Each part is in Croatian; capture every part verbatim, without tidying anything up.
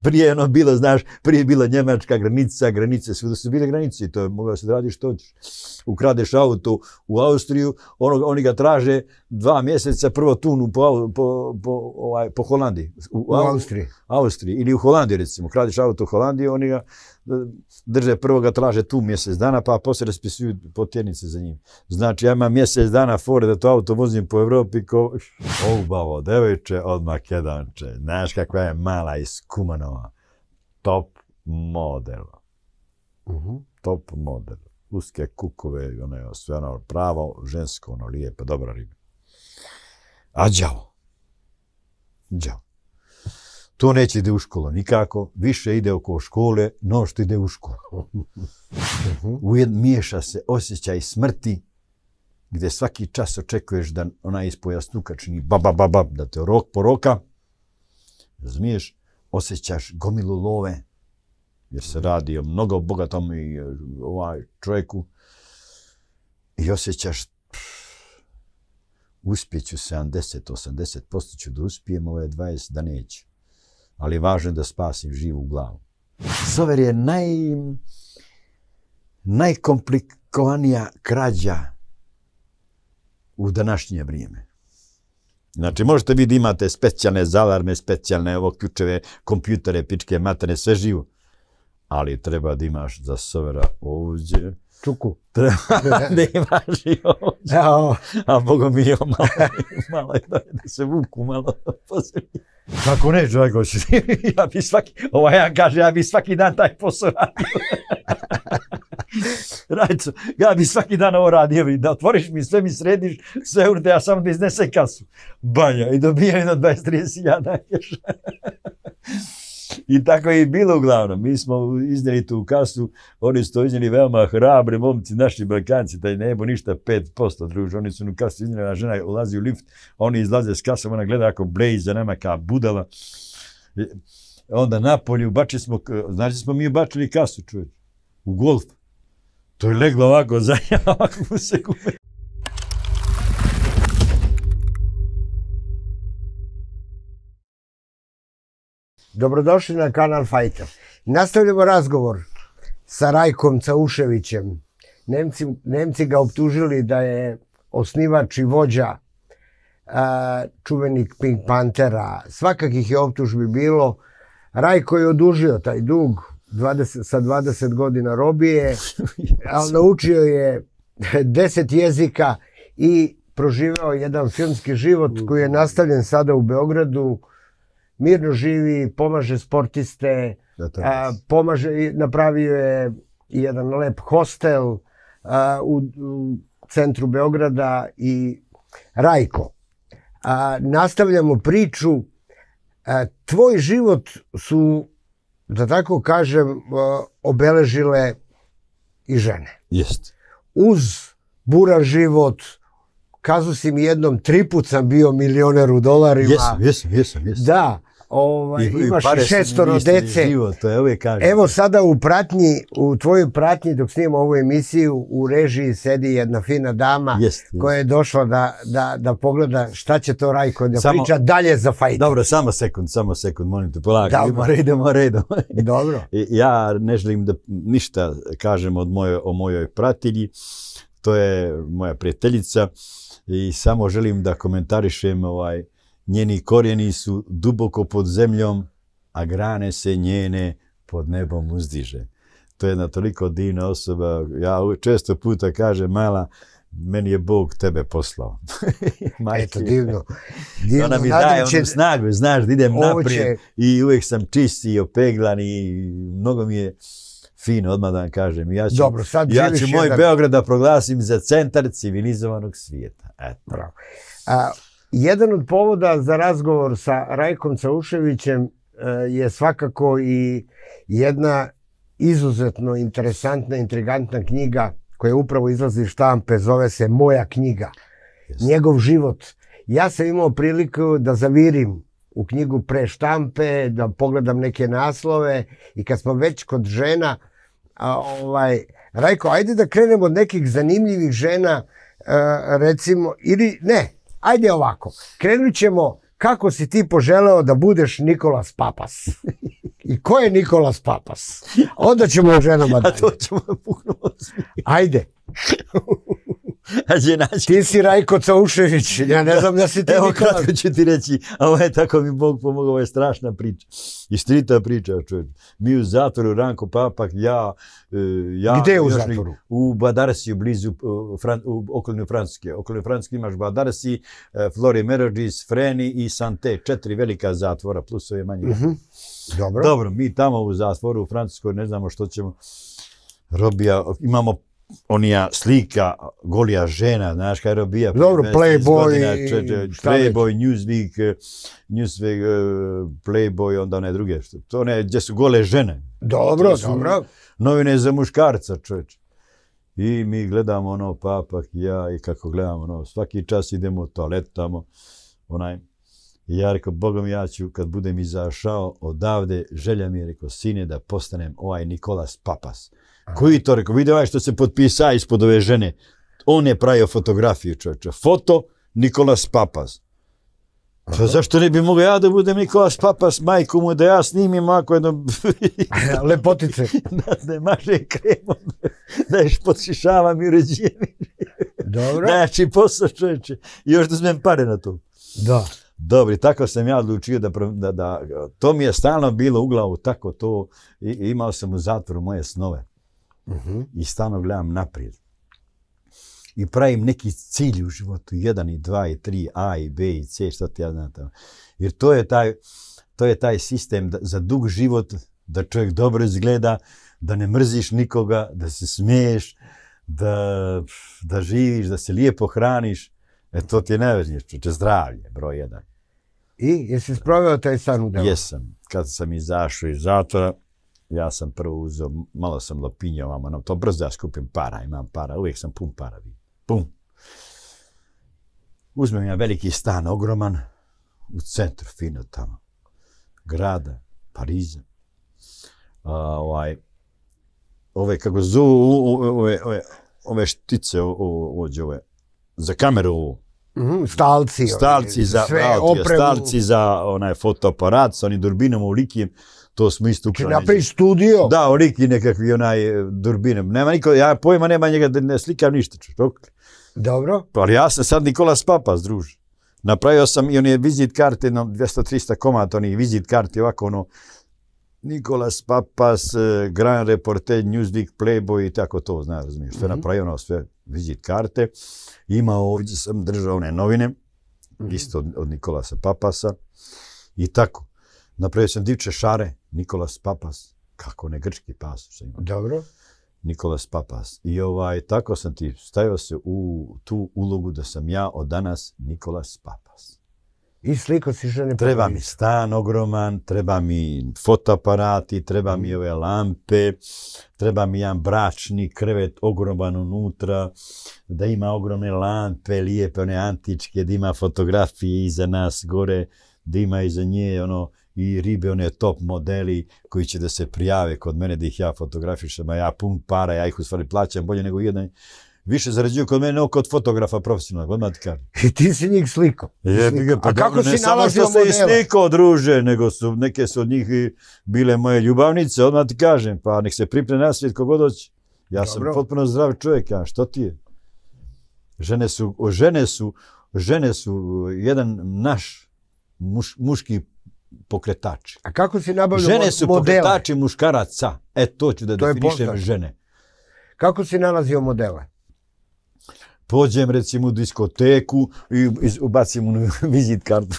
Prije je ono bilo, znaš, prije je bila njemačka granica, granice, svuda su bile granice i to je mogao se da radiš što hoćeš. Ukradeš auto u Austriju, ono, oni ga traže dva mjeseca, prvo tunu po, po, po, ovaj, po Holandiji. U, u Austriji. Austriji ili u Holandiji recimo. Kradiš auto u Holandiji, oni ga drže, prvo ga traže tu mjesec dana, pa poslije raspisuju potjernice za njim. Znači, ja imam mjesec dana fore da to auto vozim po Evropi ko... Obavo, devojče od Makedonče. Znaš kakva je mala iz Kumanova. Top model. Uh-huh. Top model. Uske kukove, ono je sve ono pravo, žensko, ono lijepo, dobra riba. A đavo. Đavo. To neće ide u školu nikako, više ide oko škole, no što ide u školu. Ujed miješa se osjećaj smrti, gdje svaki čas očekuješ da ona ispoja snuka čini baba baba, da te rok poroka. Razumiješ, osjećaš gomilu love, jer se radi o mnogo bogatom i ovaj čovjeku. I osjećaš uspjeću sedamdeset do osamdeset posto ću da uspijem, ovo je dvadeset da neću. Ali je važno da spasim živu glavu. Sover je naj, najkomplikovanija krađa u današnje vrijeme. Znači, možete vi da imate specijalne zalarme, specijalne ovo ključeve, kompjutere, pičke, materne, sve živo. Ali treba da imaš za Sovera ovdje. Čuku. Treba da imaš i ovdje. A Bogo mi je malo, malo da se vuku malo poslije. Kako ne, čovjek, ja bi svaki, ovaj ja kaže, ja bi svaki dan taj posao radio. Rajco, ja bi svaki dan ovo radio, da otvoriš mi, sve mi središ, sve urte, ja samo da iznese kasu. Banja, i dobijam jedno dvadeset do trideset hiljada. I tako je i bilo uglavnom. Mi smo iznijeli tu kasu, oni su to iznijeli veoma hrabri momci, naši Balkanci, taj ne jebo ništa pet posto, druž. Oni su u kasu iznijeli, a žena ulazi u lift, oni izlaze s kasom, ona gleda ako bleji za nama kao budala. Onda napolju, bačili smo, znači smo mi bačili kasu, čovječ, u golf. To je leglo ovako, za ovako u sekunde. Dobrodošli na kanal Fighter. Nastavljamo razgovor sa Rajkom Cauševićem. Nemci, Nemci ga optužili da je osnivač i vođa a, čuvenih Pink Panthera. Svakakih je optužbi bilo. Rajko je odužio taj dug dvadeset, sa dvadeset godina robije, ali naučio je deset jezika i proživao jedan filmski život koji je nastavljen sada u Beogradu. Mirno živi, pomaže sportiste, a, pomaže, napravio je jedan lep hostel a, u, u centru Beograda i Rajko. A, nastavljamo priču. A, tvoj život su, da tako kažem, a, obeležile i žene. Jest. Uz buran život, kazu si mi jednom, tri put sam bio milioner u dolarima. Jesam, jesam, jesam, jesam. Da. Ovaj, imaš šestoro dece. Život, to je uvijek kažem. Evo sada u pratnji, u tvojoj pratnji dok snimamo ovu emisiju, u režiji sedi jedna fina dama jest, koja je došla da, da, da pogleda šta će to Rajko da samo, priča dalje za Fighter. Dobro, samo sekund, samo sekund, molim te, polako, idemo redom, redom. Dobro. Ja ne želim da ništa kažem od moje, o mojoj pratilji, to je moja prijateljica i samo želim da komentarišem ovaj, njeni korijeni su duboko pod zemljom, a grane se njene pod nebom uzdiže. To je jedna toliko divna osoba. Ja često puta kažem, mala, meni je Bog tebe poslao. Eto, divno. divno. Ona mi daje onu snagu, znaš, da idem naprijed i uvijek sam čist i opeglan i mnogo mi je fino, odmah da vam kažem. Ja ću, Dobro, sad ja ću moj jedan... Beograd da proglasim za centar civilizovanog svijeta. Eto. Bravo. A, jedan od povoda za razgovor sa Rajkom Cauševićem je svakako i jedna izuzetno interesantna, intrigantna knjiga koja upravo izlazi iz štampe, zove se Moja knjiga. Yes. Njegov život. Ja sam imao priliku da zavirim u knjigu pre štampe, da pogledam neke naslove i kad smo već kod žena, a, ovaj, Rajko, ajde da krenemo od nekih zanimljivih žena, a, recimo, ili ne, ajde ovako, krenut ćemo kako si ti poželeo da budeš Nikolas Papas? I ko je Nikolas Papas? Onda ćemo o ženama dalje. A to ćemo puno ozbiljno. Ajde. Ajde, naći. Ti si Rajko Caušević, ja ne znam da si ti Evo Nikolas. kratko ću ti reći, a ovo je tako mi Bog pomogao, ovo je strašna priča. Istrita priča, čovječ. Mi u zatvoru, Ranko Papak, ja... ja Gde je u još zatvoru? Mi, u Badarsiju, blizu uh, Fran, u okolini Francuske. Okolini Francuske imaš Badarsi, uh, Flori Merodžis, Freni i Sante. Četiri velika zatvora, plus ove manje. Mm-hmm. Dobro. Dobro, mi tamo u zatvoru u Francuskoj ne znamo što ćemo. Robija, imamo onija slika golija žena, znaš kaj je Robija. Dobro, Playboy, godina, če, če, Playboy, Newsweek, Newsweek, Playboy, onda one druge. To ne, gdje su gole žene. Dobro, dobro. Novine za muškarca, čovječ. I mi gledamo ono, Papak, ja, i kako gledamo ono, svaki čas idemo u toalet tamo, onaj. I ja rekao, Bogom, ja ću, kad budem izašao odavde, želja mi je, rekao, sine, da postanem ovaj Nikolas Papas. Aha. Koji to, rekao, vidi ovaj što se potpisa ispod ove žene. On je pravio fotografiju, čovječe. Foto Nikolas Papas. Pa zašto ne bi mogao ja da budem Nikolas Papas, majku mu, da ja snimim ako jedno... Lepotice. Da ne maže kremom, da je potšišavam i uređujem. Dobro. Znači, posao, čovječe. I još da uzmem pare na to. Da. Dobro, tako sam ja odlučio da, da, da, to mi je stalno bilo u glavu, tako to, i, imao sam u zatvoru moje snove. Uh-huh. I stalno gledam naprijed. I pravim neki cilj u životu, jedan i dva i tri, A i B i C, što ti ja znam tamo. Jer to je taj, to je taj sistem da, za dug život, da čovjek dobro izgleda, da ne mrziš nikoga, da se smiješ, da, da živiš, da se lijepo hraniš. E to ti je najvažnije, čoče, zdravlje, broj jedan. I jesi sproveo taj san u delu? Jesam. Kad sam izašao iz zatvora, ja sam prvo uzeo, malo sam lopinjao, vamo, no, to brzo ja skupim para, imam para, uvijek sam pun para. Pum. Uzmem ja veliki stan, ogroman, u centru, fino tamo, grada, Pariza. A, ovaj, ove, kako zovu, ove, ove, ove štice, ove, ove, za kameru ovu. Mm, stalci. Stalci za, sve opremu. Stalci za onaj fotoaparat sa onim durbinom ovolikim, to smo isto ukrali. Či napravi studio? Da, ovoliki nekakvi onaj durbine. Nema niko, ja pojma nema njega da ne slikam ništa. Dobro. Pa ali ja sam sad Nikolas Papas, druž. Napravio sam i one vizit karte, no, dvjesto tristo komata, onih vizit karti, ovako ono, Nikolas Papas, Grand Reporter, Newsweek, Playboy i tako to, zna, razumiješ. Sve mm-hmm. napravio ono, sve vizit karte. Imao ovdje sam držao one novine, mm-hmm. isto od, od Nikolasa Papasa. I tako. Napravio sam divče šare, Nikolas Papas, kako ne grčki pas. Što ima. Dobro. Nikolas Papas. I ovaj, tako sam ti stavio se u tu ulogu da sam ja od danas Nikolas Papas. I sliko si žene. Treba mi stan ogroman, treba mi fotoaparati, treba mi ove lampe, treba mi jedan bračni krevet ogroman unutra, da ima ogromne lampe, lijepe, one antičke, da ima fotografije iza nas gore, da ima iza nje ono, i ribe, one top modeli koji će da se prijave kod mene da ih ja fotografišem, a ja pun para, ja ih u stvari plaćam bolje nego jedan. Više zarađuju kod mene nego kod fotografa profesionalnog, odmah ti kažem. I ti si njih sliko. Je, pa a kako si nalazio modele? Ne samo što se i sliko, druže, nego su neke su od njih bile moje ljubavnice, odmah ti kažem, pa nek se pripne na svijet kogod hoće. Ja sam Dobro. potpuno zdrav čovjek, a što ti je? Žene su, žene su, žene su jedan naš muš, muški pokretač. A kako si nabavljao modele? Žene su modele? Pokretači muškaraca. E, to ću da to definišem žene. Kako si nalazio modele? Pođem recimo u diskoteku i ubacim u vizit kartu.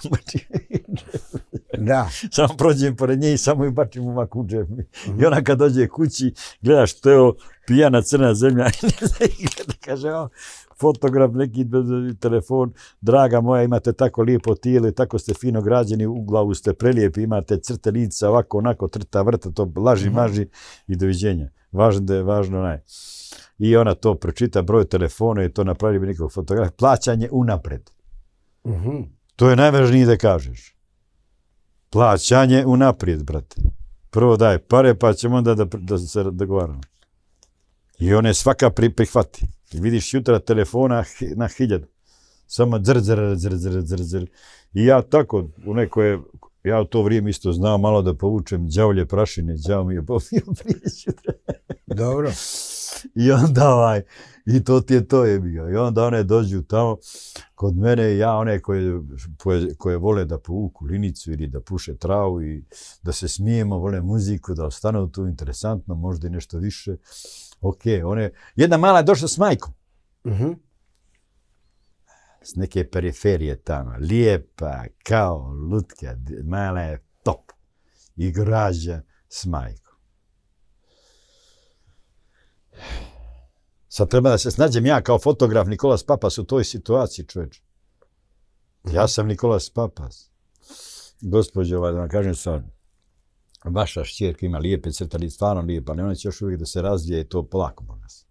Da. Samo prođem pored nje i samo ju bačim u maku u džep. Mm-hmm. I ona kad dođe kući, gleda što je ovo pijana crna zemlja i ne zna i gleda, kaže, o, fotograf, neki telefon, draga moja, imate tako lijepo tijelo i tako ste fino građeni, u glavu ste prelijepi, imate crte lica, ovako, onako, trta, vrta, to laži, mm-hmm. maži i doviđenja. Važno da je važno onaj. I ona to pročita, broj telefona i to napravi bi nekog fotografa. Plaćanje unapred. Mm-hmm. To je najvažnije da kažeš. Plaćanje unaprijed, brate. Prvo daj pare, pa ćemo onda da, da se dogovaramo. I one svaka pri, prihvati. I vidiš jutra telefona na hiljadu. Samo dr, dr, dr, dr, dr, dr. I ja tako, u nekoj, ja u to vrijeme isto znao malo da povučem đavolje prašine, đavo mi je popio prijeću. Dobro. I onda ovaj, i to ti je to je bio. I onda one dođu tamo kod mene, ja one koje, koje vole da povuku linicu ili da puše travu i da se smijemo, vole muziku, da ostanu tu interesantno, možda i nešto više. Ok, one, jedna mala je došla s majkom. Uh-huh. S neke periferije tamo, lijepa, kao lutka, mala je top. I građa s majkom. Sad treba da se snađem ja kao fotograf Nikolas Papas u toj situaciji, čovječ. Ja sam Nikolas Papas. Gospođo, ovaj, da vam kažem sad, vaša šćerka ima lijepe crtali, stvarno lijepa, ali ona će još uvijek da se razvije i to polako molim nas.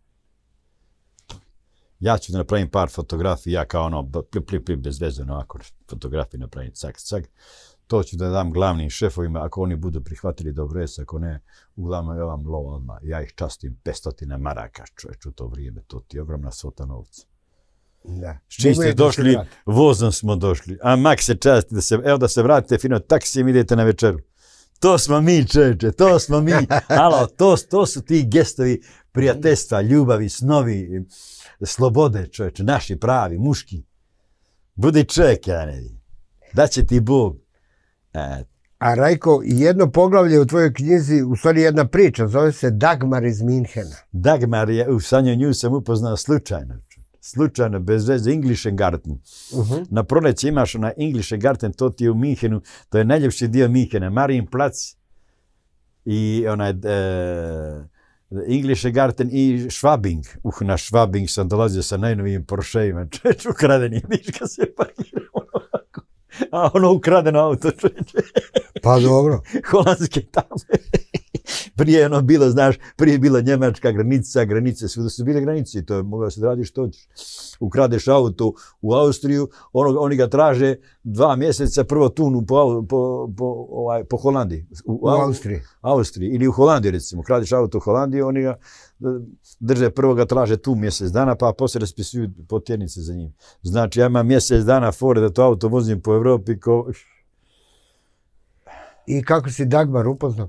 Ja ću da napravim par fotografija, ja kao ono, plip, plip, plip, bez veze, ovako, fotografije napravim, cak, cak. To ću da dam glavnim šefovima, ako oni budu prihvatili dobro jes, ako ne, uglavnom ja vam lov odmah, ja ih častim petstotina maraka, čovječ, u to vrijeme, to ti je ogromna svota novca. Da. S čim ste došli, vozom smo došli, a mak se časti, da se, evo da se vratite fino taksijem, idete na večeru. To smo mi, čovječe, to smo mi, alo, to, to su ti gestovi prijateljstva, ljubavi, snovi, slobode, čovječe, naši pravi, muški. Budi čovjek, ja ne vidim. Da će ti Bog. E. A Rajko, jedno poglavlje u tvojoj knjizi, u stvari jedna priča, zove se Dagmar iz Minhena. Dagmar, je, u sanju nju sam upoznao slučajno. Slučajno, bez veze, Inglishengarten. Uh-huh. Na proleće imaš na Inglishengarten, to ti je u Minhenu, to je najljepši dio Minhena, Marienplatz i onaj e, Inglishengarten i Schwabing. Uh, na Schwabing sam dolazio sa najnovijim Porscheima, čeč ukradenim, viš kad se parkirao ovako. A ono ukradeno auto, čeče. Pa dobro. Holandske tamo. Prije ono bilo, znaš, prije je bila njemačka granica, granice, svuda su bile granice i to je mogao se da radiš što ćeš. Ukradeš auto u Austriju, ono, oni ga traže dva mjeseca, prvo tunu po, po, po, ovaj, po Holandiji. U, u Austriji. Austriji ili u Holandiji recimo. Kradeš auto u Holandiji, oni ga drže, prvo ga traže tu mjesec dana, pa poslije raspisuju potjernice za njim. Znači ja imam mjesec dana fore da to auto vozim po Evropi ko... I kako si Dagmar upoznao?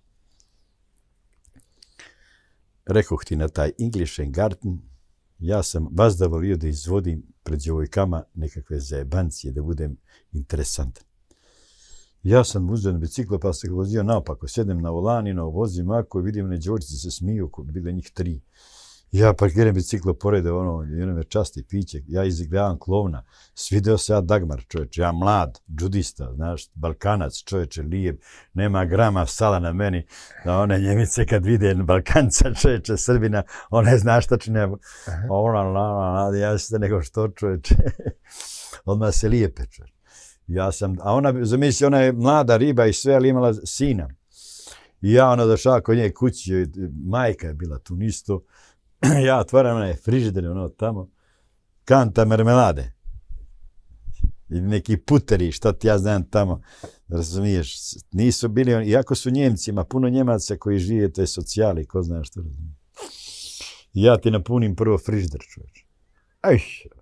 Rekoh ti na taj Inglishengarten, ja sam vas da volio da izvodim pred djevojkama nekakve zajebancije, da budem interesantan. Ja sam uzeo na biciklo pa sam ga vozio naopako, sjedem na volanino, vozim ako i vidim ne djevojčice se smiju, bile njih tri. Ja parkiram biciklo pored, ono, jedno me časti piće, ja iziglavam klovna, svideo se ja Dagmar, čovječe, ja mlad, džudista, znaš, Balkanac, čovječe, lijep, nema grama sala na meni, da one Njemice kad vide Balkanca, čovječe, Srbina, one znaš tačne, ona, la, la, la, ja se nego što, čovječe, odmah se lijepe, čovječe. Ja sam, a ona, zamisli, ona je mlada riba i sve, ali imala sina. I ja ona došla kod nje kući, majka je bila tu isto. Ja otvaram onaj frižider, ono tamo, kanta mermelade. I neki puteri, šta ti ja znam tamo, razumiješ, nisu bili, iako su Njemcima, puno Njemaca koji žive te socijali, ko zna što razumije. I ja ti napunim prvo frižider, čovječ. Aj,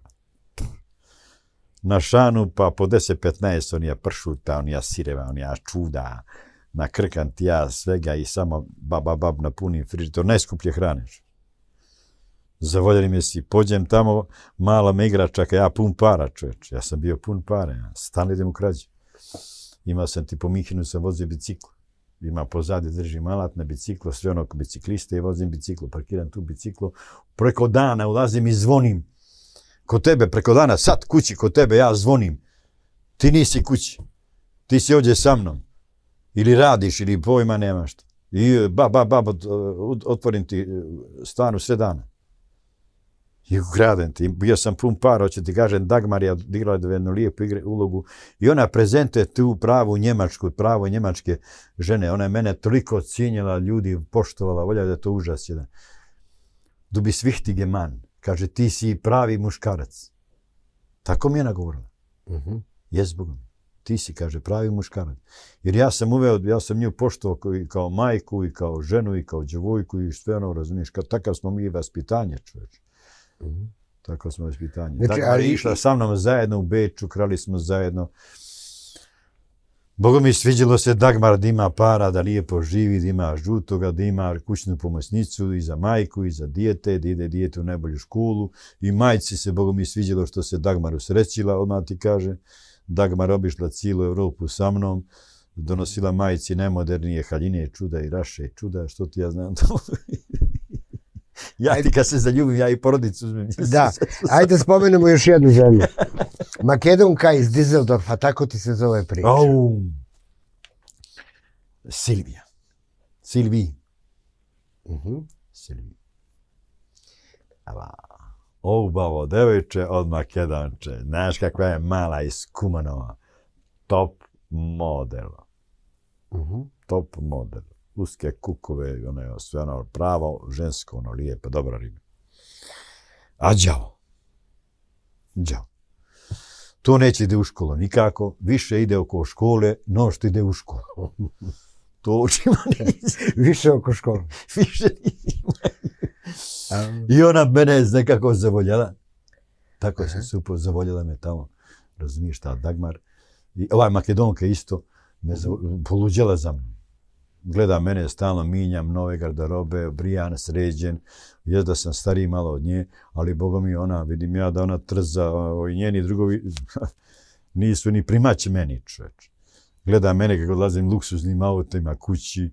na šanu, pa po deset petnaest, on ja pršuta, on ja sireva, on ja čuda, nakrkan ti ja svega i samo bab, bab, bab napunim frižider, najskuplje hraneš. Zavoljeli me si, pođem tamo, malo me igračaka, ja pun para, čovječ, ja sam bio pun para, ja stalno idem u krađu. Imao sam ti po Minhenu, sam vozio biciklu. Ima pozadi, držim alat na biciklo, sve ono bicikliste i vozim biciklo, parkiram tu biciklo. Preko dana ulazim i zvonim. Kod tebe, preko dana, sad kući, kod tebe, ja zvonim. Ti nisi kući. Ti si ovdje sa mnom. Ili radiš, ili pojma nemaš. I ba, ba, ba, otvorim ti stanu sve dana. I ukradem ti. Bio sam pun para, hoće ti kažem, Dagmar je odigrala jednu lijepu ulogu i ona prezentuje tu pravu njemačku, pravu njemačke žene. Ona je mene toliko cijenjela, ljudi poštovala, voljela da je to užas jedan. Du bist wichtige Mann. Kaže, ti si pravi muškarac. Tako mi je nagovorila. Uh-huh. Jes Bogom. Ti si, kaže, pravi muškarac. Jer ja sam uveo, ja sam nju poštovao i kao majku, i kao ženu, i kao djevojku, i sve ono, razumiješ, kao takav smo mi vaspitanje, čovječ. Uh-huh. Tako smo vaspitanje. Znači, Dagmar ali- je išla sa mnom zajedno u Beču, krali smo zajedno. Bogu mi sviđalo se Dagmar da ima para, da lijepo živi, da ima žutoga, da ima kućnu pomoćnicu i za majku i za dijete, da ide dijete u najbolju školu. I majci se, Bogu mi sviđalo što se Dagmar usrećila, odmah ti kaže. Dagmar obišla cijelu Evropu sa mnom, donosila majci najmodernije haljine čuda i raše čuda, što ti ja znam to. Ja ti kad se zaljubim, ja i porodicu uzmem. Da, ajde spomenemo još jednu ženu. Makedonka iz Dizeldorfa, tako ti se zove priča. Au. Silvija. Silvi. Mhm. Silvi. Ava. O, bavo, devojče od Makedonče. Znaš kakva je mala iz Kumanova. Top model. Mhm. Top model. Uske kukove, ono je sve ono pravo, žensko, ono lijepo, dobra riba. A đavo. Đavo. To neće ide u školu nikako, više ide oko škole, no što ide u školu. To očima nisi. Više oko škole. Više nisi. I ona mene je nekako zavoljela. Tako se super zavoljela me tamo. Razumiješ ta Dagmar. I ovaj Makedonka isto me poluđela za mnom. Gleda mene, stalno minjam, nove garderobe, brijan, sređen. Jest da sam stariji malo od nje, ali Boga mi ona, vidim ja da ona trza, i njeni drugovi nisu ni primaći meni, čoveč. Gleda mene kako odlazim luksuznim autima, kući.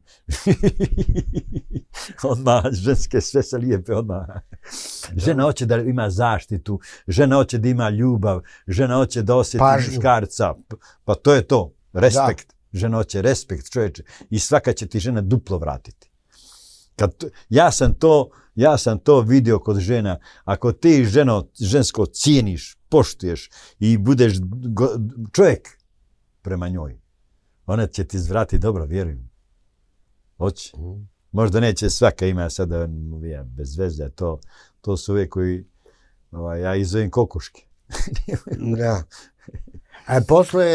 Odmah, ženske sve se lijepe, odmah. Žena hoće da ima zaštitu, žena hoće da ima ljubav, žena hoće da osjeti muškarca. Pa to je to, respekt. Da. Žena hoće respekt, čovječe. I svaka će ti žena duplo vratiti. Kad to, ja, sam to, ja sam to vidio kod žena. Ako ti ženo, žensko cijeniš, poštuješ i budeš go, čovjek prema njoj, ona će ti zvratiti dobro, vjerujem. Hoće. Mm. Možda neće svaka ima sada ja, bez veze. To, to su uvijek koji ovaj, ja izovem kokoške. Da. A posle,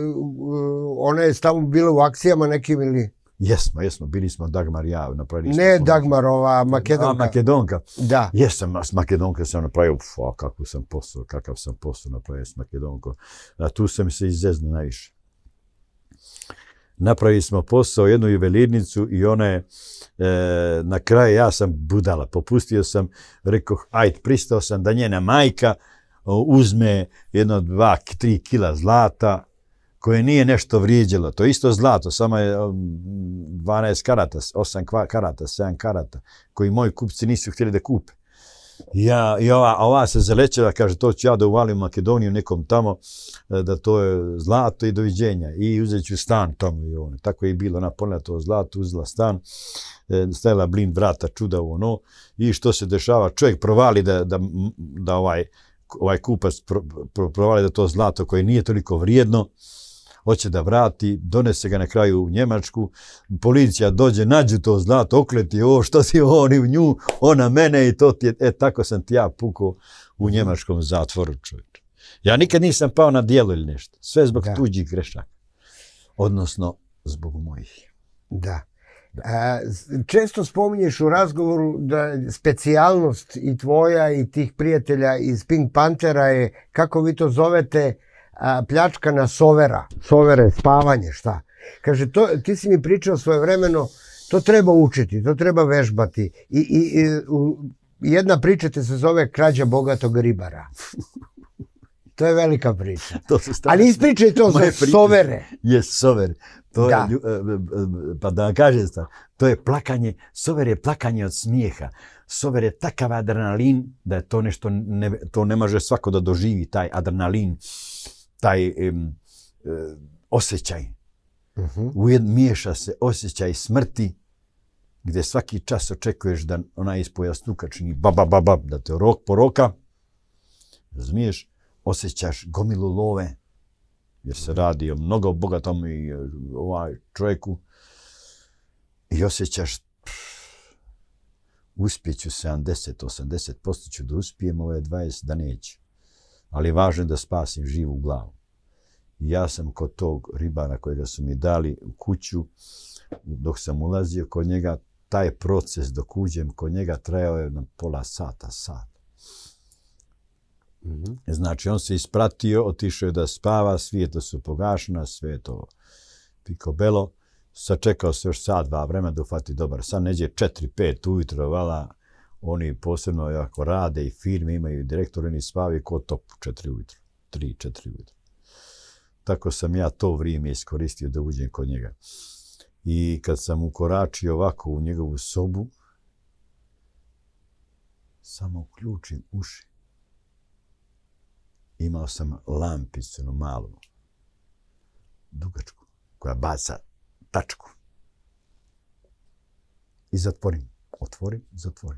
ona je tamo bila u akcijama nekim ili? Jesmo, jesmo, bili smo Dagmar ja, napravili smo... Ne Dagmar, ova Makedonka. A, Makedonka. Da. Jesam, s Makedonka sam napravio, uf, kakav sam posao, kakav sam posao napravio s Makedonkom. A tu sam se izeznuo najviše. Napravili smo posao, jednu juvelirnicu i ona je, e, na kraju ja sam budala, popustio sam, rekao, ajde, pristao sam da njena majka uzme jedno, dva, tri kila zlata, koje nije nešto vrijeđalo. To je isto zlato, samo je dvanaest karata, osam karata, sedam karata, koji moji kupci nisu htjeli da kupe. Ja, i ova, ova se zalećela, kaže, to ću ja da uvalim u Makedoniju nekom tamo, da to je zlato i doviđenja. I uzet ću stan tamo i ono. Tako je i bilo, ona ponela to zlato, uzela stan, stavila blin vrata čuda u ono. I što se dešava, čovjek provali da, da, da ovaj, ovaj kupac pro, pro, provali da to zlato koje nije toliko vrijedno, hoće da vrati, donese ga na kraju u Njemačku, policija dođe, nađu to zlato, okleti, o, što si oni u nju, ona mene i to ti je, e, tako sam ti ja pukao u njemačkom zatvoru, čovječ. Ja nikad nisam pao na dijelo ili nešto, sve zbog da. tuđih grešaka, odnosno zbog mojih. Da. A, često spominješ u razgovoru da specijalnost i tvoja i tih prijatelja iz Pink Panthera je, kako vi to zovete, a, pljačkana sovera, sovere, spavanje, šta? Kaže, to, ti si mi pričao svojevremeno, to treba učiti, to treba vežbati. I, i, i u, jedna priča te se zove krađa bogatog ribara. To je velika priča. To su ali ispričaj to za sovere. Je sovere. To da. Je, pa da vam kažem stav, to je plakanje, sover je plakanje od smijeha. Sover je takav adrenalin da je to nešto, ne, to ne može svako da doživi, taj adrenalin, taj um, uh, osjećaj. Uh-huh. Ujed miješa se osjećaj smrti, gdje svaki čas očekuješ da ona ispoja stukačni baba baba, da te rok poroka, razumiješ, osjećaš gomilu love, jer se radi o mnogo bogatom i ovaj čovjeku, i osjećaš uspjeću sedamdeset do osamdeset posto ću da uspijem, ovo je dvadeset da neću. Ali je važno da spasim živu glavu. I ja sam kod tog ribara kojega su mi dali u kuću, dok sam ulazio kod njega, taj proces dok uđem kod njega trajao je na pola sata, sat. Mm-hmm. Znači, on se ispratio, otišao je da spava, svijetla su pogašena, sve je to pikobelo. Sačekao se još sat, dva vremena da ufati dobar san. Neđe četiri, pet ujutro, vala, oni posebno jako rade i firme imaju direktori, oni spavaju ko top četiri ujutro, tri, četiri ujutro. Tako sam ja to vrijeme iskoristio da uđem kod njega. I kad sam ukoračio ovako u njegovu sobu, samo uključim uši. Imao sam lampicu, no malu, dugačku, koja baca tačku. I zatvorim. Otvorim, zatvorim.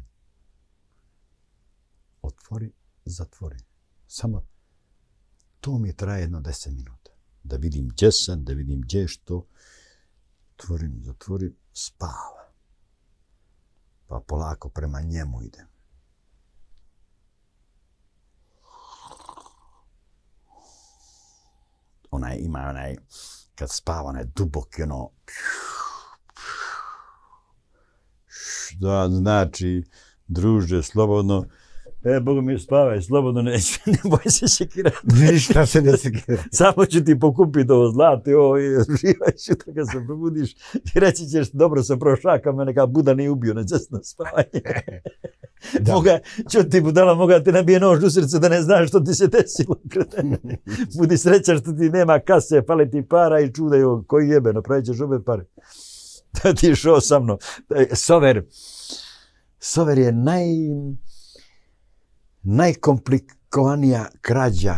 Otvori, zatvori. Samo to mi traje jedno deset minuta. Da vidim gdje sam, da vidim gdje je što. Otvorim, zatvorim, spava. Pa polako prema njemu idem. Onaj ima onaj, kad spava, onaj duboki, ono... Da, znači, druže, slobodno, e, Bogu mi spavaj, slobodno, neće, ne boj se šekirati. Ništa se ne sekira. Samo ću ti pokupiti ovo zlato i ovo i uživaj ću da kad se probudiš i reći ćeš, dobro sam prošaka, me neka Buda nije ubio na čestno spavanje. Moga, čo ti budala, moga ti nabije nož u srce da ne znaš što ti se desilo. Budi srećan što ti nema kase, pali ti para i čudaj ovo, koji jebe, napravit ćeš opet pare. Da ti šao sa mnom. Sover, Sover je naj, najkomplikovanija krađa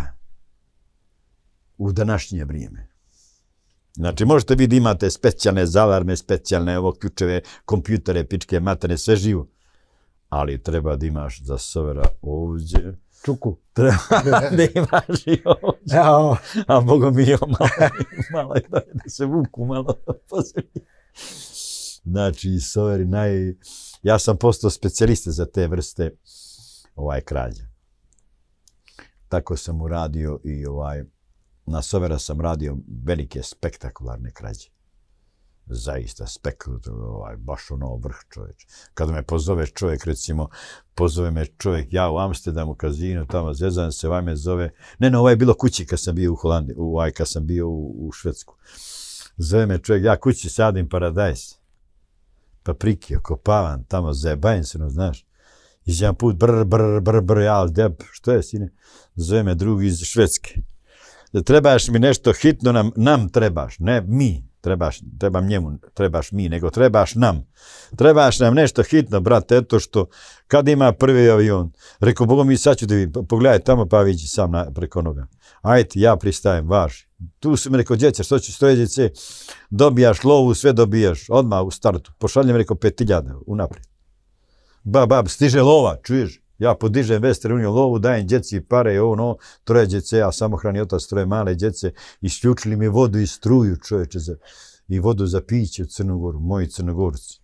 u današnje vrijeme. Znači, možete vi da imate specijalne zalarme, specijalne ovo ključeve, kompjutere, pičke, materne, sve živo. Ali treba da imaš za Sovera ovdje. Čuku. Treba da imaš i ovdje. A Boga mi je malo, malo da se vuku malo posljednje. Znači, Soveri naj... Ja sam postao specijalista za te vrste ovaj krađa. Tako sam uradio i ovaj... Na Sovera sam radio velike spektakularne krađe. Zaista spektakularno, ovaj, baš ono vrh čovječ. Kada me pozove čovjek, recimo, pozove me čovjek, ja u Amsterdamu, kazinu, tamo zezam se, ovaj me zove... Ne, ne, ovaj je bilo kući kad sam bio u Holandiji, ovaj kad sam bio u, u Švedsku. Zove me čovjek, ja kući sadim paradajz. Paprike, okopavam, tamo zajebajem se, no, znaš. I jedan put, brr, brr, brr, brr, ja, deb, što je, sine? Zove me drugi iz Švedske. Da trebaš mi nešto hitno, nam, nam trebaš, ne mi, trebaš, trebam njemu, trebaš mi, nego trebaš nam. Trebaš nam nešto hitno, brate, eto što, kad ima prvi avion, rekao, Boga mi sad ću da vidim, pogledaj tamo pa viđi sam na, preko noga. Ajde, ja pristajem, važi. Tu su mi rekao, djeća, što ću stojeđice, dobijaš lovu, sve dobijaš, odmah u startu. Pošaljem, rekao, pet hiljada, unaprijed. Bab, bab, stiže lova, čuješ? Ja podižem Western Union lovu, dajem djeci pare i ono, troje djece, ja samohrani otac, troje male djece, isključili mi vodu i struju, čovječe, za, i vodu za piće u Crnogoru, moji Crnogorci.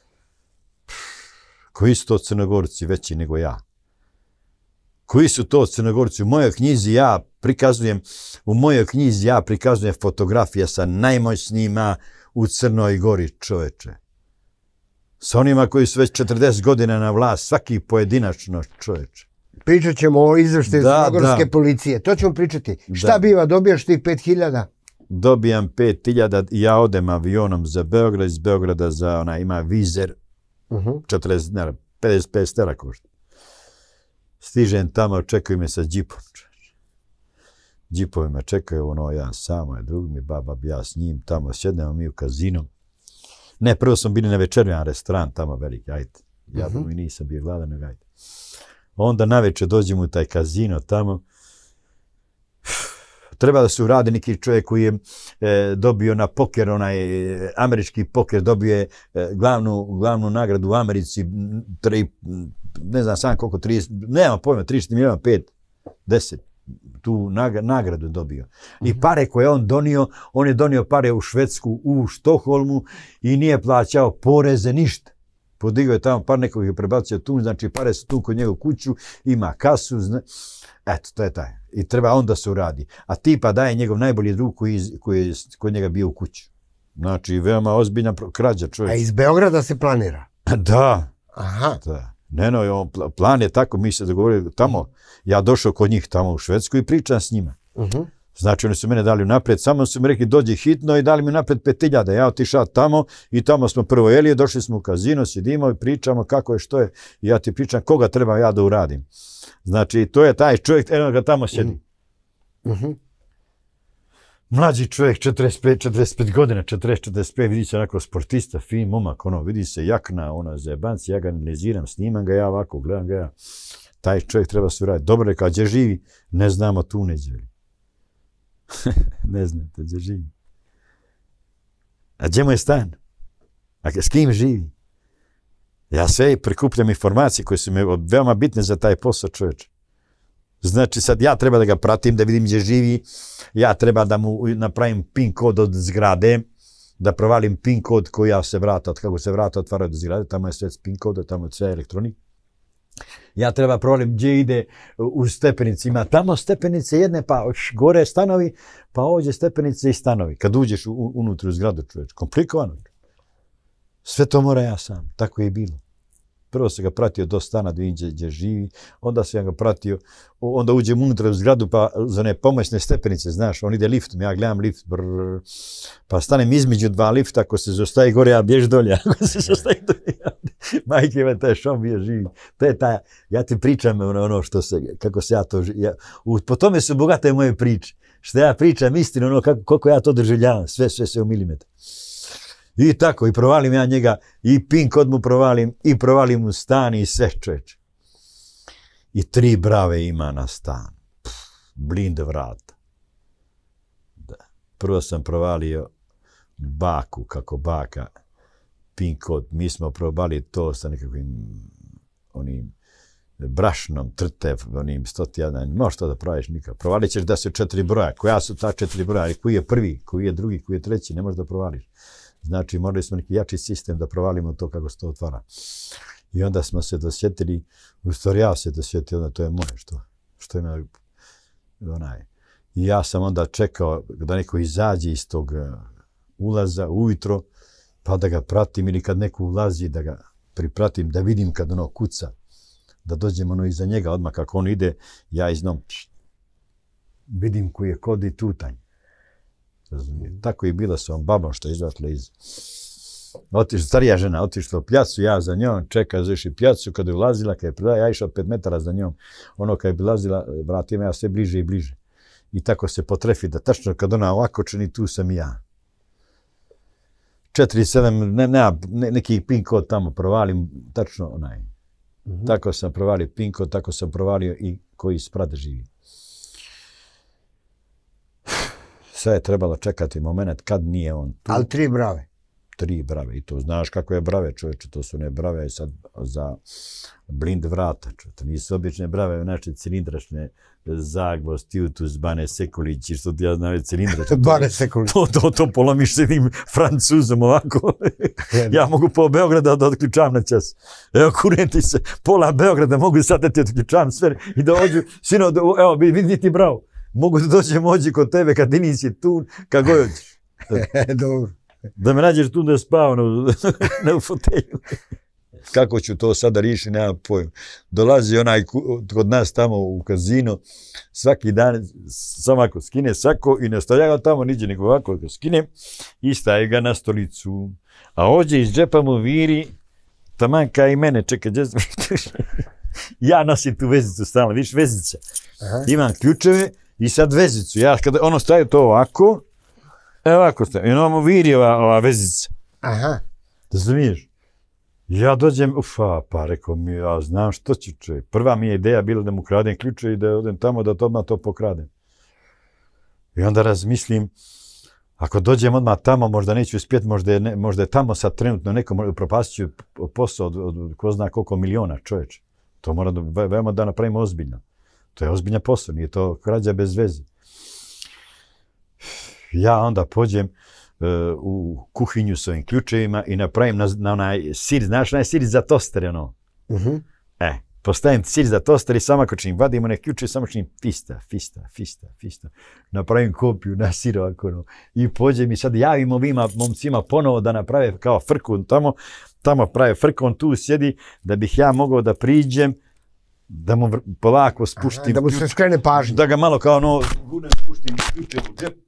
Koji su to Crnogorci veći nego ja? Koji su to Crnogorci? U mojoj knjizi ja prikazujem, u mojoj knjizi ja prikazujem fotografije sa najmoćnijima u Crnoj Gori, čovječe. Sa onima koji su već četrdeset godina na vlast, svaki pojedinačno, čovječe. Pričat ćemo o izvrštaju crnogorske da. policije. To ćemo pričati. Da. Šta biva, dobijaš tih pet hiljada? Dobijam pet hiljada i ja odem avionom za Beograd, iz Beograda za ona ima vizer, uh-huh. četrdeset dinara, pedeset pet stara košta. Stižem tamo, čekaju me sa džipom. Džipovi me čekaju, ono, ja samo je drug mi, baba, ja s njim, tamo sjednemo mi u kazinu. Ne, prvo sam bili na večeru, jedan restoran tamo veliki, ajde. Ja uh-huh. i nisam bio gladan, nego ajde. Onda navečer dođemo u taj kazino tamo. Treba da se uradi neki čovjek koji je e, dobio na poker, onaj e, američki poker, dobio je e, glavnu, glavnu nagradu u Americi, tri, ne znam sam koliko, trideset, nema pojma, trideset milijuna, pet, deset. Tu nagradu dobio. I pare koje on donio, on je donio pare u Švedsku, u Štokholmu i nije plaćao poreze, ništa. Podigao je tamo par, nekog je prebacio tu, znači pare su tu kod njega u kuću, ima kasu, zna... eto, to je taj. I treba onda se uradi. A tipa daje njegov najbolji drug koji, koji je kod njega bio u kući. Znači, veoma ozbiljna krađa čovjek. A iz Beograda se planira? Da. Aha. Da. Ne, no, plan je tako, mi se dogovorili tamo, ja došao kod njih tamo u Švedsku i pričam s njima. Uh-huh. Znači, oni su mene dali naprijed, samo su mi rekli dođi hitno i dali mi naprijed pet hiljada. Ja otišao tamo i tamo smo prvo jeli, došli smo u kazino, sjedimo i pričamo kako je, što je. I ja ti pričam koga treba ja da uradim. Znači, to je taj čovjek, eno ga tamo sjedi. Uh-huh. Mlađi čovjek, četrdeset pet, četrdeset pet godina, četrdeset, četrdeset pet, vidi se onako sportista, fin momak, ono, vidi se jakna, ono, zajebanci, ja ga analiziram, snimam ga ja ovako, gledam ga ja. Taj čovjek treba se uraditi. Dobro je, kad gdje živi, ne znamo tu neđe. Ne znate gdje živi. A gdje mu je stan? A s kim živi? Ja sve prikupljam informacije koje su mi veoma bitne za taj posao, čovječe. Znači sad ja treba da ga pratim, da vidim gdje živi, ja treba da mu napravim pin kod od zgrade, da provalim pin kod koji ja se vrata, kako se vrata otvaraju do zgrade, tamo je sve pin kod, tamo je sve elektronik. Ja treba provalim gdje ide u stepenicima, tamo stepenice jedne, pa gore stanovi, pa ovdje stepenice i stanovi. Kad uđeš u, unutra u zgradu, čovječ, komplikovano. Sve to mora ja sam, tako je i bilo. Prvo sam ga pratio do stana da vidim gdje živi, onda sam ga pratio, onda uđem unutra u zgradu, pa za one pomoćne stepenice, znaš, on ide liftom, ja gledam lift, brrr, pa stanem između dva lifta, ako se zostaje gore, ja bjež dolje, ako se zostaje dolje, ja, majke me, taj šom bio živi, to je taj, ja ti pričam ono, ono što se, kako se ja to, ja, u, po tome su bogate moje priče, što ja pričam istinu, ono, kako, koliko ja to doživljavam, sve, sve, sve u milimetar. I tako, i provalim ja njega, i pin kod mu provalim, i provalim mu stan i sve, čovječe. I tri brave ima na stan. Pff, blind vrata. Da. Prvo sam provalio baku, kako baka, pin kod. Mi smo probali to sa nekakvim onim brašnom, trtev, onim stotijana. Možeš to da praviš nikad. Provalit ćeš da su četiri broja. Koja su ta četiri broja? Koji je prvi, koji je drugi, koji je treći? Ne možeš da provališ. Znači, morali smo neki jači sistem da provalimo to kako se to otvara. I onda smo se dosjetili, u stvari ja se dosjetio, onda to je moje, što, što ima onaj. I ja sam onda čekao da neko izađe iz tog ulaza ujutro, pa da ga pratim, ili kad neko ulazi, da ga pripratim, da vidim kad ono kuca, da dođem ono iza njega, odmah kako on ide, ja iznom vidim koji je kod i tutanj. Razumijem. Tako je bila s ovom babom što je izvatila iz... Otišla, starija žena, otišla u pljacu, ja za njom, čeka zaši pljacu, kada je ulazila, kada je predaja, ja išao pet metara za njom. Ono kada je ulazila, vratima ja sve bliže i bliže. I tako se potrefi da tačno kad ona ovako čini, tu sam i ja. četiri sedam, ne, ne, ne, neki pin kod tamo provalim, tačno onaj. Mm-hmm. Tako sam provalio pin kod, tako sam provalio i koji sprade živi. Sve je trebalo čekati moment kad nije on tu. Ali tri brave. Tri brave. I to znaš kako je brave, čovječe. To su ne brave sad za blind vrata. Čovječe. To nisu obične brave, naše cilindračne Zagvos, Tiutus, Bane Sekulić, što ti ja znam cilindračne. Bane Sekulić. To, to, to polomiš s jednim Francuzom ovako. Ja mogu po Beograda da odključavam na čas. Evo, kunem ti se, pola Beograda mogu sad da ti odključavam sve i da ođu, sino, evo, vidi ti bravo. Mogu da dođem ođi kod tebe kad ti nisi tu, kad god hoćeš. Dobro. Da me nađeš tu da spavam na u fotelju. Kako ću to sada riješiti, nema pojma. Dolazi onaj kod nas tamo u kazino, svaki dan samo ako skine sako i ne stavlja ga tamo niđe, nego ovako ga skine i staje ga na stolicu. A ođe iz džepa mu viri, taman kao i mene, čekaj, gdje sam ja nosim tu vezicu stalno, vidiš vezica. Aha. Imam ključeve i sad vezicu. Ja kada ono staje to ovako, evo ovako staje. I ono mu viri ova, ova vezica. Aha. Da zamiješ. Ja dođem, ufa, pa rekao mi, ja znam što ću čovjek. Prva mi je ideja bila da mu kradem ključe i da odem tamo da to odmah to pokradem. I onda razmislim, ako dođem odmah tamo, možda neću uspjeti, možda je, ne, možda je tamo sad trenutno neko propastit ću posao od, od, od ko zna koliko miliona čovječe. To mora da, veoma da napravimo ozbiljno. To je ozbiljan posao, nije to krađa bez veze. Ja onda pođem uh, u kuhinju s ovim ključevima i napravim na, na onaj sir, znaš onaj sir za toster, ono. Uh-huh. E, postavim sir za toster i samo ako činim, vadim one ključe i samo činim fista, fista, fista, fista. Napravim kopiju na sir ovako, ono. I pođem i sad javim ovima momcima ponovo da naprave kao frku tamo tamo prave frku, on tu sjedi, da bih ja mogao da priđem, da mu polako spuštim. Aha, da mu se skrene pažnja. Da ga malo kao ono, gurnem, spuštim ključe u džep.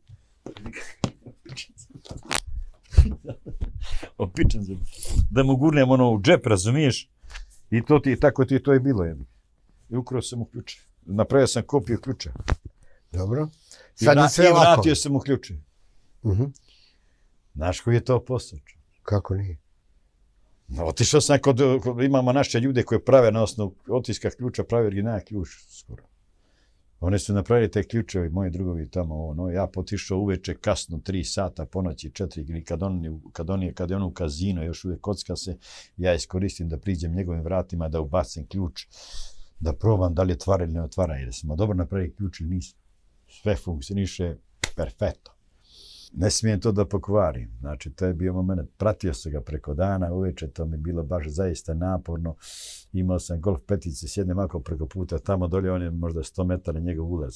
Opičan se. Da mu gurnem ono u džep, razumiješ? I to ti, tako ti to je bilo jedno. I ukrao sam mu ključe. Napravio sam kopiju ključa. Dobro. Sad je sve lako. I vratio sam mu ključe. Uh-huh. Znaš koji je to posao? Kako nije? Otišao sam kod, imamo naše ljude koje prave na osnovu otiska ključa, prave originalni ključ skoro. Oni su napravili te ključevi, moji drugovi tamo, ono, ja potišao uveče kasno, tri sata, ponoći, četiri, ili kad on, kad on je, kad je on u kazino, još uvijek kocka se, ja iskoristim da priđem njegovim vratima, da ubacim ključ, da probam da li otvara ili ne otvara, jer smo dobro napravili ključ ili nismo. Sve funkcioniše perfetno. Ne smijem to da pokvarim. Znači, to je bio moment. Pratio sam ga preko dana, uveče, to mi bilo baš zaista naporno. Imao sam golf petice, sjednem ako preko puta, tamo dolje, on je možda sto metara njegov ulaz.